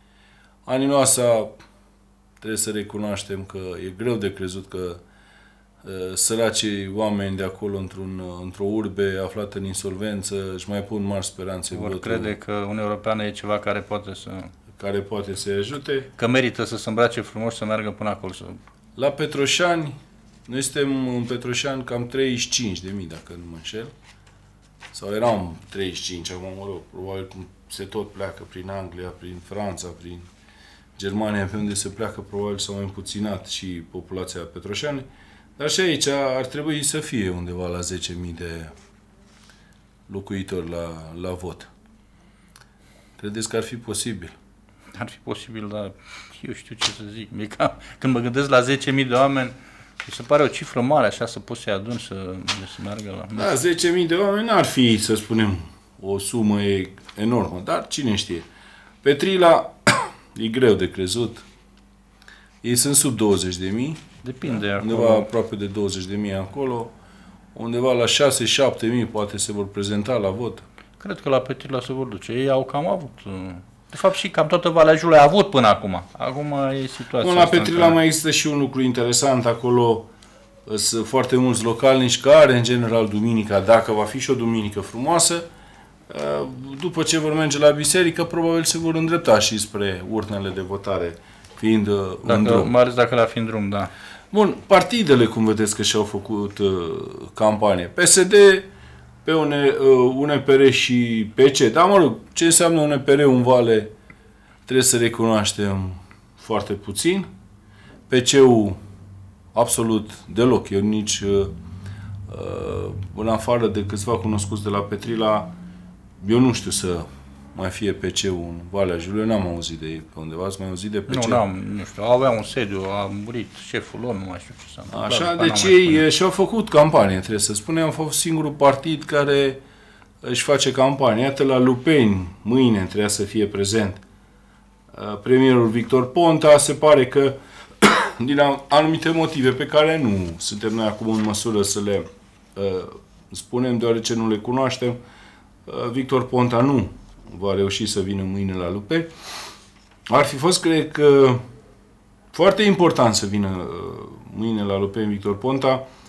Aninoasa, trebuie să recunoaștem că e greu de crezut că uh, săracii oameni de acolo, într-un, într-o urbe aflată în insolvență, își mai pun mari speranțe. Vor crede că Uniunea Europeană e ceva care poate să... care poate să-i ajute. Că merită să se îmbrace frumos, să meargă până acolo. Să... La Petroșani, noi suntem în Petroșani cam treizeci și cinci de mii, dacă nu mă înșel. Sau eram treizeci și cinci, acum mă rog, probabil cum se tot pleacă prin Anglia, prin Franța, prin Germania, pe unde se pleacă, probabil s-au împuținat și populația Petroșani. Dar și aici ar trebui să fie undeva la zece mii de locuitori la, la vot. Credeți că ar fi posibil? Ar fi posibil, dar eu știu ce să zic. E ca, când mă gândesc la zece mii de oameni, mi se pare o cifră mare, așa, să poți să-i aduni, să, să meargă la... Da, zece mii de oameni n-ar fi, să spunem, o sumă enormă, dar cine știe. Petrila e greu de crezut. Ei sunt sub douăzeci de mii. Depinde. Da? Undeva acolo. aproape de douăzeci de mii acolo. Undeva la șase șapte mii poate se vor prezenta la vot. Cred că la Petrila se vor duce. Ei au cam avut... De fapt și cam toată Valea Jiului a avut până acum. Acum e situația Bun, la Petrila mai există și un lucru interesant. Acolo sunt foarte mulți localnici care, în general, duminica, dacă va fi și o duminică frumoasă, după ce vor merge la biserică, probabil se vor îndrepta și spre urnele de votare, fiind dacă, în drum. Mai ales dacă le-ar fi în drum, da. Bun, partidele, cum vedeți că și-au făcut uh, campanie. P S D, pe U N P R și P C. Dar, mă rog, ce înseamnă U N P R în Vale, trebuie să recunoaștem foarte puțin. P C-ul, absolut deloc. Eu nici, uh, în afară de câțiva cunoscuți de la Petrila, eu nu știu să mai fie P C-ul în Valea Jiului. Eu n-am auzit de ei pe undeva. Ați mai auzit de P C? Nu, n-am, nu știu. Avea un sediu, a murit șeful lor, nu mai știu ce s-a întâmplat. Așa, deci ei și-au făcut campanie, trebuie să spunem. Au fost singurul partid care își face campanie. Iată, la Lupeni, mâine trebuia să fie prezent premierul Victor Ponta. Se pare că, din anumite motive pe care nu suntem noi acum în măsură să le uh, spunem, deoarece nu le cunoaștem, uh, Victor Ponta nu va reuși să vină mâine la Lupeni. Ar fi fost, cred că, foarte important să vină uh, mâine la Lupeni Victor Ponta,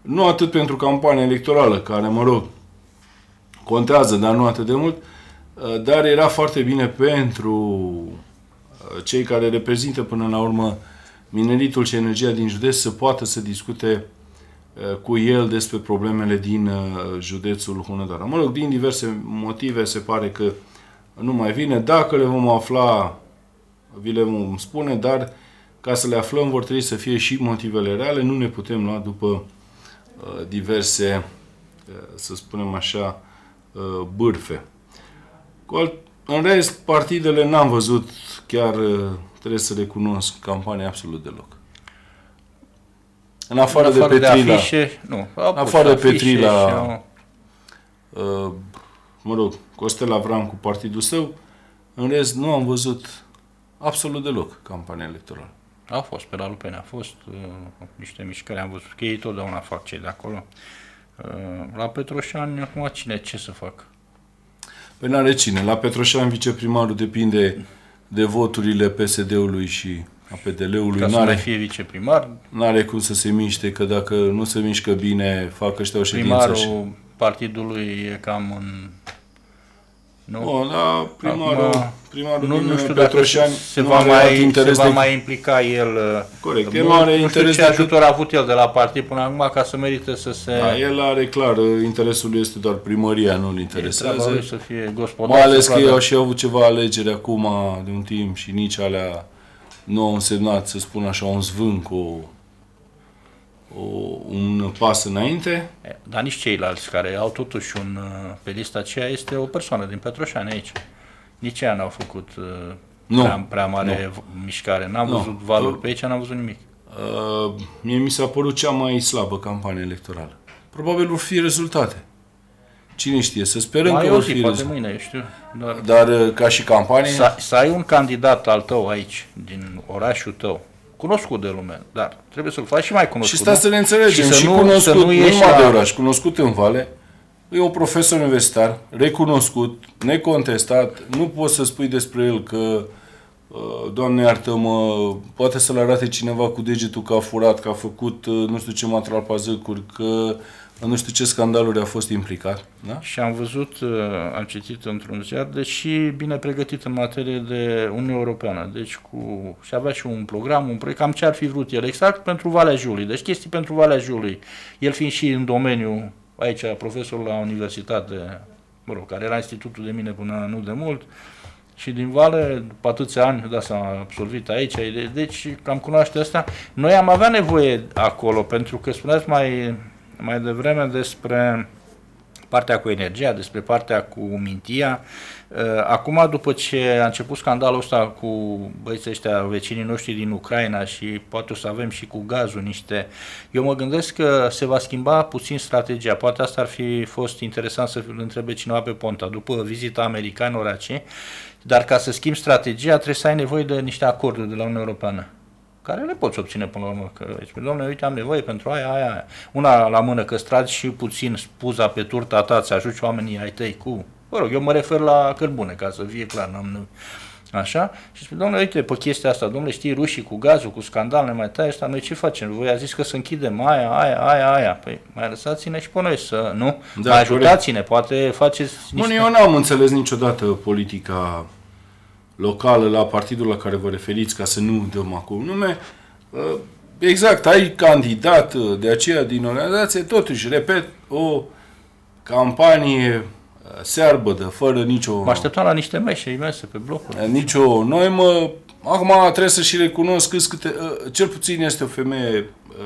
nu atât pentru campania electorală, care, mă rog, contează, dar nu atât de mult, dar era foarte bine pentru cei care reprezintă până la urmă mineritul și energia din județ să poată să discute cu el despre problemele din județul Hunedoara. Mă rog, din diverse motive se pare că nu mai vine. Dacă le vom afla, vi le vom spune, dar ca să le aflăm vor trebui să fie și motivele reale. Nu ne putem lua după diverse, să spunem așa, bârfe. În rest, partidele n-am văzut, chiar trebuie să recunosc, campania absolut deloc. În afară, în afară de Petrila, de afișe, nu, în afară de Petrila, uh, mă rog, Costel Avram cu partidul său, în rest nu am văzut absolut deloc campania electorală. A fost, pe la Lupene a fost uh, niște mișcări, am văzut că ei totdeauna fac cei de acolo. Uh, la Petroșani, acum cine, ce să fac? Păi n-are cine. La Petroșani, viceprimarul depinde de voturile P S D-ului și a P D L-ului. Ca să mai fie viceprimar. N-are cum să se miște, că dacă nu se mișcă bine, fac ăștia o ședință. Primarul și... partidului e cam în... Nu, o, da, primarul, Acum, primarul nu, din nu știu Petroșani dacă se, se va, mai, se va de... mai implica el. Corect, el nu are nu interes știu ce de... ajutor a avut el de la partid până acum ca să merite să se... Da, el are clar, interesul este doar primăria, nu-l interesează. Să fie gospodar. Mai ales că ei au și avut ceva alegeri acum de un timp și nici alea nu au însemnat, să spun așa, un zvânc, o, o, un pas înainte. Dar nici ceilalți care au totuși un, pe lista aceea este o persoană din Petroșani aici. Nici ea n-au făcut nu, prea, prea mare nu. mișcare. N-am nu. văzut valuri pe aici, n-am văzut nimic. Uh, mie mi s-a părut cea mai slabă campanie electorală. Probabil vor fi rezultate. Cine știe, să sperăm mai că vor fi rezultate. Mâine, eu știu. Dar, dar ca și campanie... Să, să ai un candidat al tău aici, din orașul tău, cunoscut de lume, dar trebuie să-l faci și mai cunoscut. Și stai să ne înțelegem, și, și nu, cunoscut, nu, nu numai la... de oraș, cunoscut în Vale, e un profesor universitar, recunoscut, necontestat, nu poți să spui despre el că, Doamne iartă-mă, poate să-l arate cineva cu degetul că a furat, că a făcut nu știu ce matralpazăcuri, că nu știu ce scandaluri a fost implicat. Da? Și am văzut, am citit într-un ziar, deși bine pregătit în materie de Uniunea Europeană. Deci cu, și avea și un program, un proiect, cam ce ar fi vrut el, exact pentru Valea Jiului. Deci chestii pentru Valea Jiului. El fiind și în domeniu, aici, profesor la universitate, mă rog, care era institutul de mine până nu de mult, și din Vale, după atâția ani, da, s-a absolvit aici, deci cam cunoaște asta. Noi am avea nevoie acolo, pentru că spuneați mai... mai devreme despre partea cu energia, despre partea cu mintia. Acum, după ce a început scandalul ăsta cu băieții ăștia, vecinii noștri din Ucraina și poate o să avem și cu gazul niște... Eu mă gândesc că se va schimba puțin strategia. Poate asta ar fi fost interesant să-l întrebe cineva pe Ponta, după vizita americanilor aici, dar ca să schimbi strategia trebuie să ai nevoie de niște acorduri de la Uniunea Europeană, care le poți obține până la urmă. Că, deci, domnule, uite, am nevoie pentru aia, aia, aia. Una la mână, că stragi și puțin spuza pe turta ta, să ajuți oamenii ai tăi cu... Mă rog, eu mă refer la cărbune, ca să fie clar, n-am... Așa? Și spune, domnule, uite, pe chestia asta, domnule, știi, rușii cu gazul, cu scandal, ne mai tai asta, noi ce facem? Voi a zis că să închidem aia, aia, aia, aia. Păi, mai lăsați-ne și pe noi să, nu? Da, mai ajutați-ne, poate faceți niște... Bun, eu n-am înțeles niciodată politica locală la partidul la care vă referiți, ca să nu dăm acum nume. Exact, ai candidat de aceea din organizație, totuși, repet, o campanie searbădă, fără nicio... Mă așteptam la niște meșe imense pe blocuri. Nicio noimă. Acum trebuie să și recunosc că câte, cel puțin este o femeie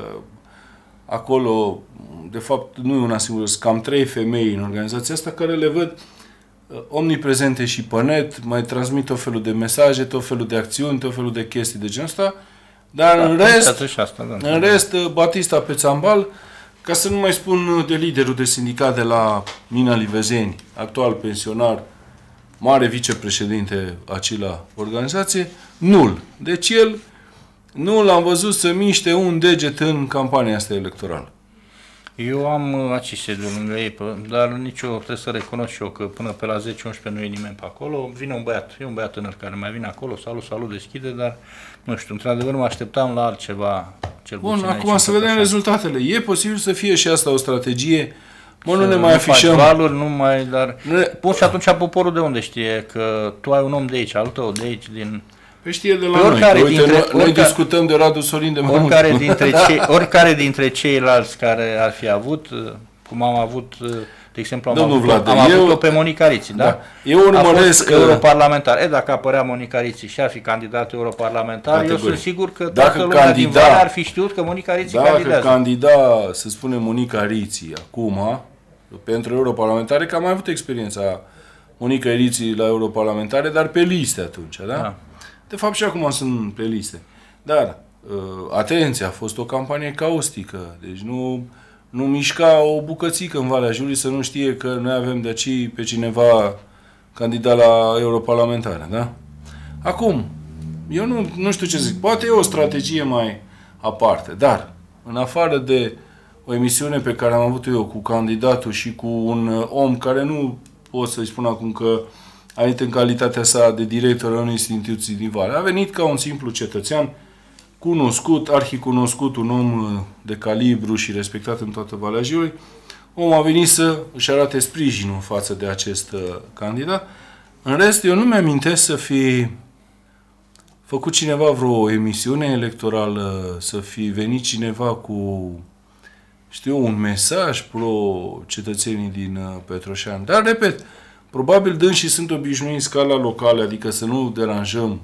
acolo, de fapt nu e una singură, sunt cam trei femei în organizația asta care le văd omniprezente și pe net, mai transmit tot felul de mesaje, tot felul de acțiuni, tot felul de chestii de genul ăsta, dar da, în rest, asta, da, în rest, Batista pe țambal, ca să nu mai spun de liderul de sindicat de la Mina Livezeni, actual pensionar, mare vicepreședinte acela organizație, nul. Deci el nu l-am văzut să miște un deget în campania asta electorală. Eu am aici sediul lângă ei, dar nicio, trebuie să recunosc și eu că până pe la zece unsprezece nu e nimeni pe acolo. Vine un băiat, e un băiat tânăr care mai vine acolo, salut, salut, deschide, dar nu știu, într-adevăr mă așteptam la altceva cel Bun, puțin acum aici, să vedem așa. rezultatele. E posibil să fie și asta o strategie. Mă, nu Să ne mai afișăm. valuri, nu mai, dar... Ne... Bun, și atunci poporul de unde știe că tu ai un om de aici, al tău de aici, din... Pe știe de la Pe noi. Că, uite, dintre, noi, noi oricare, discutăm de Radu Sorin de mai oricare mult. dintre, cei, oricare dintre ceilalți care ar fi avut, cum am avut, de exemplu, am Domnul avut, Vlad, am eu, avut-o pe Monica Riții, da? da? Eu urmăresc că... europarlamentar. E, dacă apărea Monica Riții și ar fi candidat europarlamentar, categoric. Eu sunt sigur că dacă toată lumea candida, din Valea ar fi știut că Monica Riții dacă candidează. Dacă candida, să spunem, Monica Riții acum, pentru europarlamentare, că am mai avut experiența Monica Riții la europarlamentare, dar pe liste atunci, da? da. De fapt și acum sunt pe liste. Dar, atenție, a fost o campanie caustică, deci nu... Nu mișca o bucățică în Valea Jiului să nu știe că noi avem de aici pe cineva candidat la europarlamentare, da? Acum, eu nu, nu știu ce zic, poate e o strategie mai aparte, dar în afară de o emisiune pe care am avut eu cu candidatul și cu un om care nu pot să-i spun acum că a venit în calitatea sa de director al unei instituții din Valea, a venit ca un simplu cetățean cunoscut, arhicunoscut, un om de calibru și respectat în toată Valea Jiului, omul a venit să își arate sprijinul față de acest uh, candidat. În rest, eu nu mi-amintesc să fi făcut cineva vreo emisiune electorală, să fi venit cineva cu, știu, un mesaj pro-cetățenii din uh, Petroșani. Dar, repet, probabil dânsii sunt obișnuiți ca la locale, adică să nu deranjăm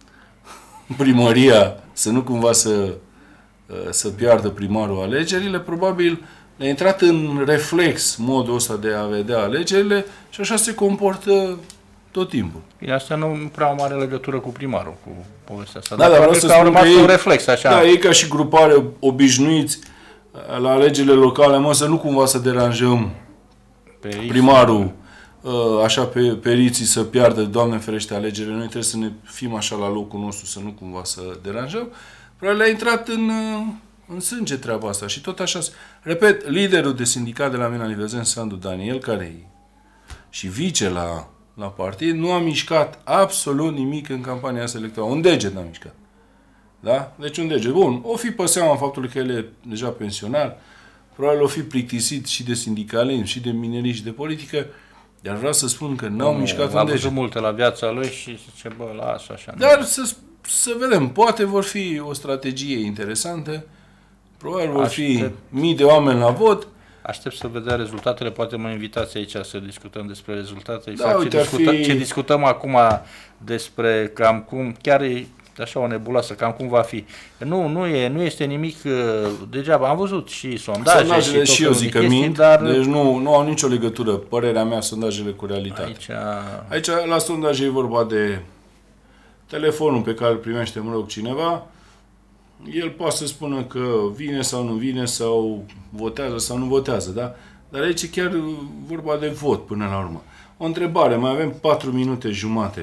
primăria, să nu cumva să, să piardă primarul alegerile, probabil le-a intrat în reflex modul ăsta de a vedea alegerile și așa se comportă tot timpul. Bine, asta nu prea au mare legătură cu primarul, cu povestea asta. Da, dar vreau să că au spun rămas că un ei, reflex, așa. Da, ei ca și grupare obișnuiți la alegerile locale, mă, să nu cumva să deranjăm pe primarul, așa pe periții să piardă, Doamne ferește, alegerile. Noi trebuie să ne fim așa la locul nostru, să nu cumva să deranjăm. Probabil a intrat în, în sânge treaba asta și tot așa. Repet, liderul de sindicat de la mine, Livezen Sandu Daniel, care e și vice la, la partid, nu a mișcat absolut nimic în campania asta electorală. Un deget n-a mișcat. Da? Deci un deget. Bun, o fi pe seama faptului că el e deja pensionar, probabil o fi plictisit și de sindicalism, și de minerii, și de politică, dar vreau să spun că n-au mișcat un deget. A multe la viața lui și zice, bă, lasă așa. Dar să, să vedem, poate vor fi o strategie interesantă, probabil vor Aștept. fi mii de oameni la vot. Aștept să vedem rezultatele, poate mă invitați aici să discutăm despre rezultate. Da, uite, ce, discută, fi... ce discutăm acum despre cam cum, chiar e așa o nebuloasă, cam cum va fi. Nu, nu, e, nu este nimic degeaba. Am văzut și sondaje. Sondajele și, și eu zic că mint, dar... deci nu, nu au nicio legătură, părerea mea, sondajele cu realitatea. Aici, aici la sondaje e vorba de telefonul pe care îl primește, mă rog, cineva. El poate să spună că vine sau nu vine, sau votează sau nu votează, da? Dar aici e chiar vorba de vot până la urmă. O întrebare, mai avem patru minute jumate.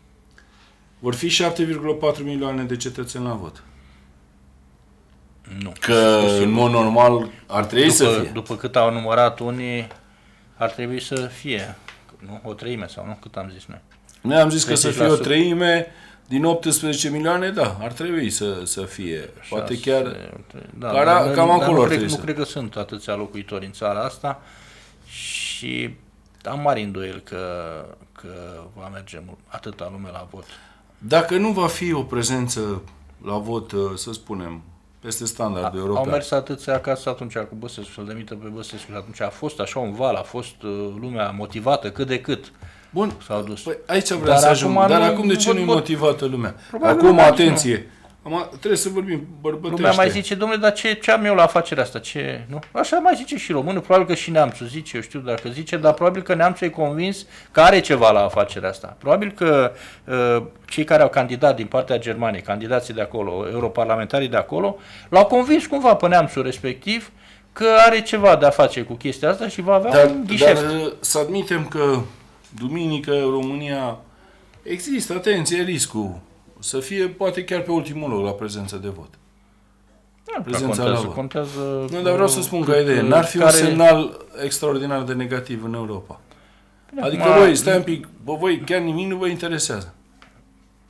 Vor fi șapte virgulă patru milioane de cetățeni la vot. Nu. Că, în mod normal, ar trebui după, să fie. După cât au numărat unii, ar trebui să fie. Nu? O treime sau nu? Cât am zis noi? Noi am zis că să fie o treime din optsprezece milioane, da, ar trebui să, să fie. Poate chiar... Da, Cara, dar, cam dar acolo nu, ar cred, trebui nu să... cred că sunt atâția locuitori în țara asta și am mari îndoieli că, că va merge atâta lume la vot. Dacă nu va fi o prezență la vot, să spunem, peste standardul european. Au mers atâția acasă atunci cu Băsescu, să-l demită pe Băsescu și atunci a fost așa un val, a fost lumea motivată cât de cât. Bun, s-au dus. Păi aici vreau să ajung. Dar nu, acum de ce nu e motivată lumea? Probabil acum, atenție, am, trebuie să vorbim bărbătește. Lumea mai zice, domnule, dar ce, ce am eu la afacerea asta? Ce, nu? Așa mai zice și românul, probabil că și Neamțul zice, eu știu dacă zice, dar probabil că Neamțul e convins că are ceva la afacerea asta. Probabil că uh, cei care au candidat din partea Germaniei, candidații de acolo, europarlamentarii de acolo, l-au convins cumva pe Neamțul respectiv că are ceva de a face cu chestia asta și va avea dar, un ghișeft. Dar să admitem că duminică România există, atenție, riscul să fie poate chiar pe ultimul loc la prezență de vot. Da, prezența contează, la vot. Contează nu, dar vreau să spun ca idee, n-ar fi care... un semnal extraordinar de negativ în Europa. Adică, voi, stai un pic, bă, voi chiar nimic nu vă interesează.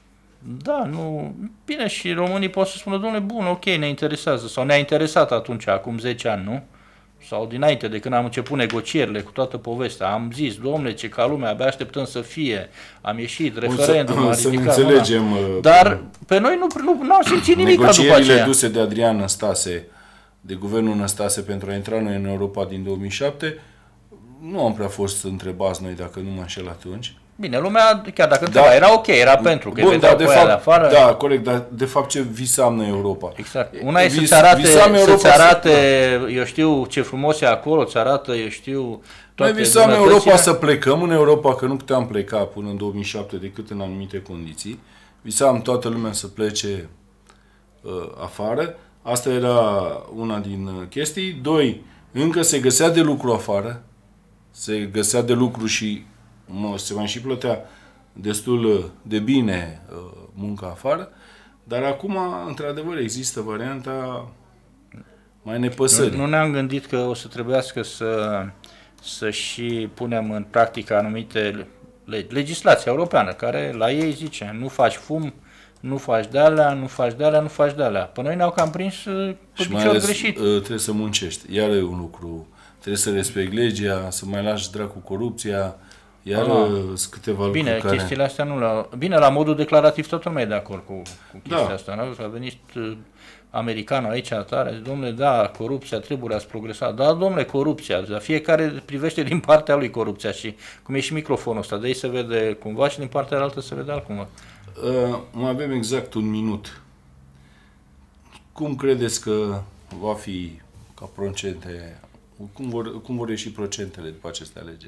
Da, nu... Bine, și românii pot să spună, domnule, bun, ok, ne interesează, sau ne-a interesat atunci, acum zece ani, nu? Sau dinainte de când am început negocierile cu toată povestea, am zis, domnule, ce ca lumea, abia așteptăm să fie, am ieșit, referendum, să, să ne înțelegem. Mâna. Dar pe noi nu, nu am simțit nimic după aceea. Negocierile duse de Adrian Năstase, de guvernul Năstase pentru a intra noi în Europa din două mii șapte, nu am prea fost întrebați noi, dacă nu mă înșel atunci. Bine, lumea, chiar dacă întreba, da, era ok, era pentru că bun, dar de fapt, de afară. Da, corect, dar de fapt ce visam noi Europa? Exact. Una e Vis, să-ți arate, să-ți arate să... eu știu ce frumos e acolo, îți arată, eu știu toate. Noi visam Europa să plecăm în Europa, că nu puteam pleca până în două mii șapte decât în anumite condiții. Visam toată lumea să plece uh, afară. Asta era una din chestii. Doi, încă se găsea de lucru afară. Se găsea de lucru și mă, se mai și plătea destul de bine uh, munca afară, dar acum, într-adevăr, există varianta mai nepăsării. Nu, nu ne-am gândit că o să trebuiască să, să și punem în practică anumite legi. Legislația europeană, care la ei zice, nu faci fum, nu faci de-alea, nu faci de-alea, nu faci de-alea. Pe noi ne-au cam prins pe picior greșit. Uh, trebuie să muncești. Iar e un lucru. Trebuie să respecti legea, să mai lași dracu corupția. Iar sunt câteva bine, lucruri care... chestiile astea nu la... Bine, la modul declarativ toată lumea e de acord cu, cu chestia da. asta. Nu? A venit uh, americanul aici, tare, zice, domnule, da, corupția, trebuie să progresa. Da, domnule, corupția, dar fiecare privește din partea lui corupția și cum e și microfonul ăsta, de aici se vede cumva și din partea altă se vede altcumva. Uh, mai avem exact un minut. Cum credeți că va fi ca procente, cum vor, cum vor ieși procentele după aceste alegeri?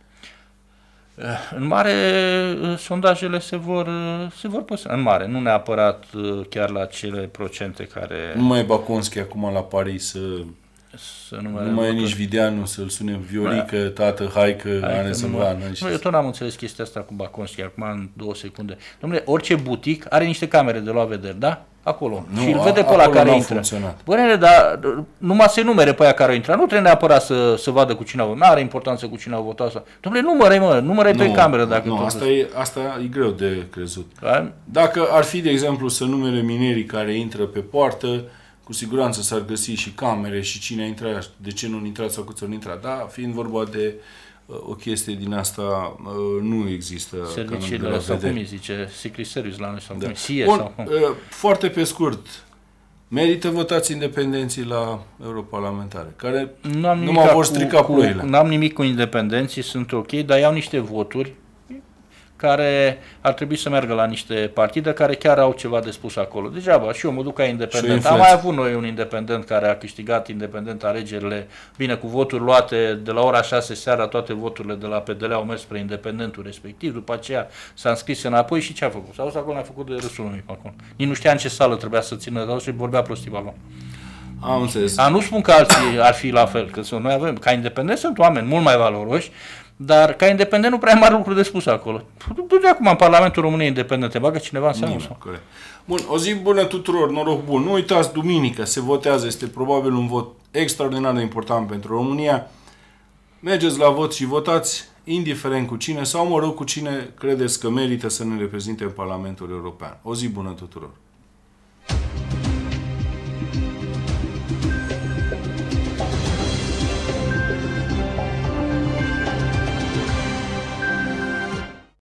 În mare, sondajele se vor, se vor păstra. În mare, nu neapărat chiar la cele procente care... Nu mai e Baconski acum la Paris să... să nu, nu mai e nici Videanu să-l sune Viorică, da. Tată, hai că ane să mă Nu, eu tot n-am înțeles chestia asta cu Baconski, acum în două secunde. Dom'le, orice butic are niște camere de luat vedere, da? Acolo. Nu, și îl vede pe ăla care intră. Băi, dar numai se numere pe aia care intră. Nu trebuie neapărat să, să vadă cu cine au votat. Nu are importanță cu cine au votat asta. Dom'le, numără-i, mă, numără-i pe cameră. Dacă nu, asta e, asta e greu de crezut. Da? Dacă ar fi, de exemplu, să numere minerii care intră pe poartă, cu siguranță s-ar găsi și camere și cine a intrat, de ce nu intrat sau câți au intrat. Da, fiind vorba de uh, o chestie din asta, uh, nu există. Serviciile, sau cum îi zice, Secret Service la noi, sau da. cum C I E, Bun, sau cum. Uh, foarte pe scurt, merită votați independenții la europarlamentare, care nu mă vor strica ploile. N-am nimic cu independenții, sunt ok, dar iau niște voturi care ar trebui să meargă la niște partide care chiar au ceva de spus acolo. Degeaba, și eu mă duc ca independent. Am mai avut noi un independent care a câștigat independent alegerile, bine, cu voturi luate de la ora șase seara, toate voturile de la P D L au mers spre independentul respectiv, după aceea s-a înscris înapoi și ce a făcut? S-a dus acolo, a făcut de râsul lui acolo. Nici nu știa în ce sală trebuia să țină, dar și vorbea prostii acolo. Am înțeles. A, nu spun că alții ar fi la fel, că noi avem, ca independent sunt oameni mult mai valoroși, dar ca independent nu prea ai mare lucru de spus acolo. Du-te acum în Parlamentul României independent, te bagă cineva în seamă? Bun, o zi bună tuturor, noroc bun. Nu uitați, duminică se votează, este probabil un vot extraordinar de important pentru România. Mergeți la vot și votați, indiferent cu cine sau, mă rog, cu cine credeți că merită să ne reprezinte în Parlamentul European. O zi bună tuturor!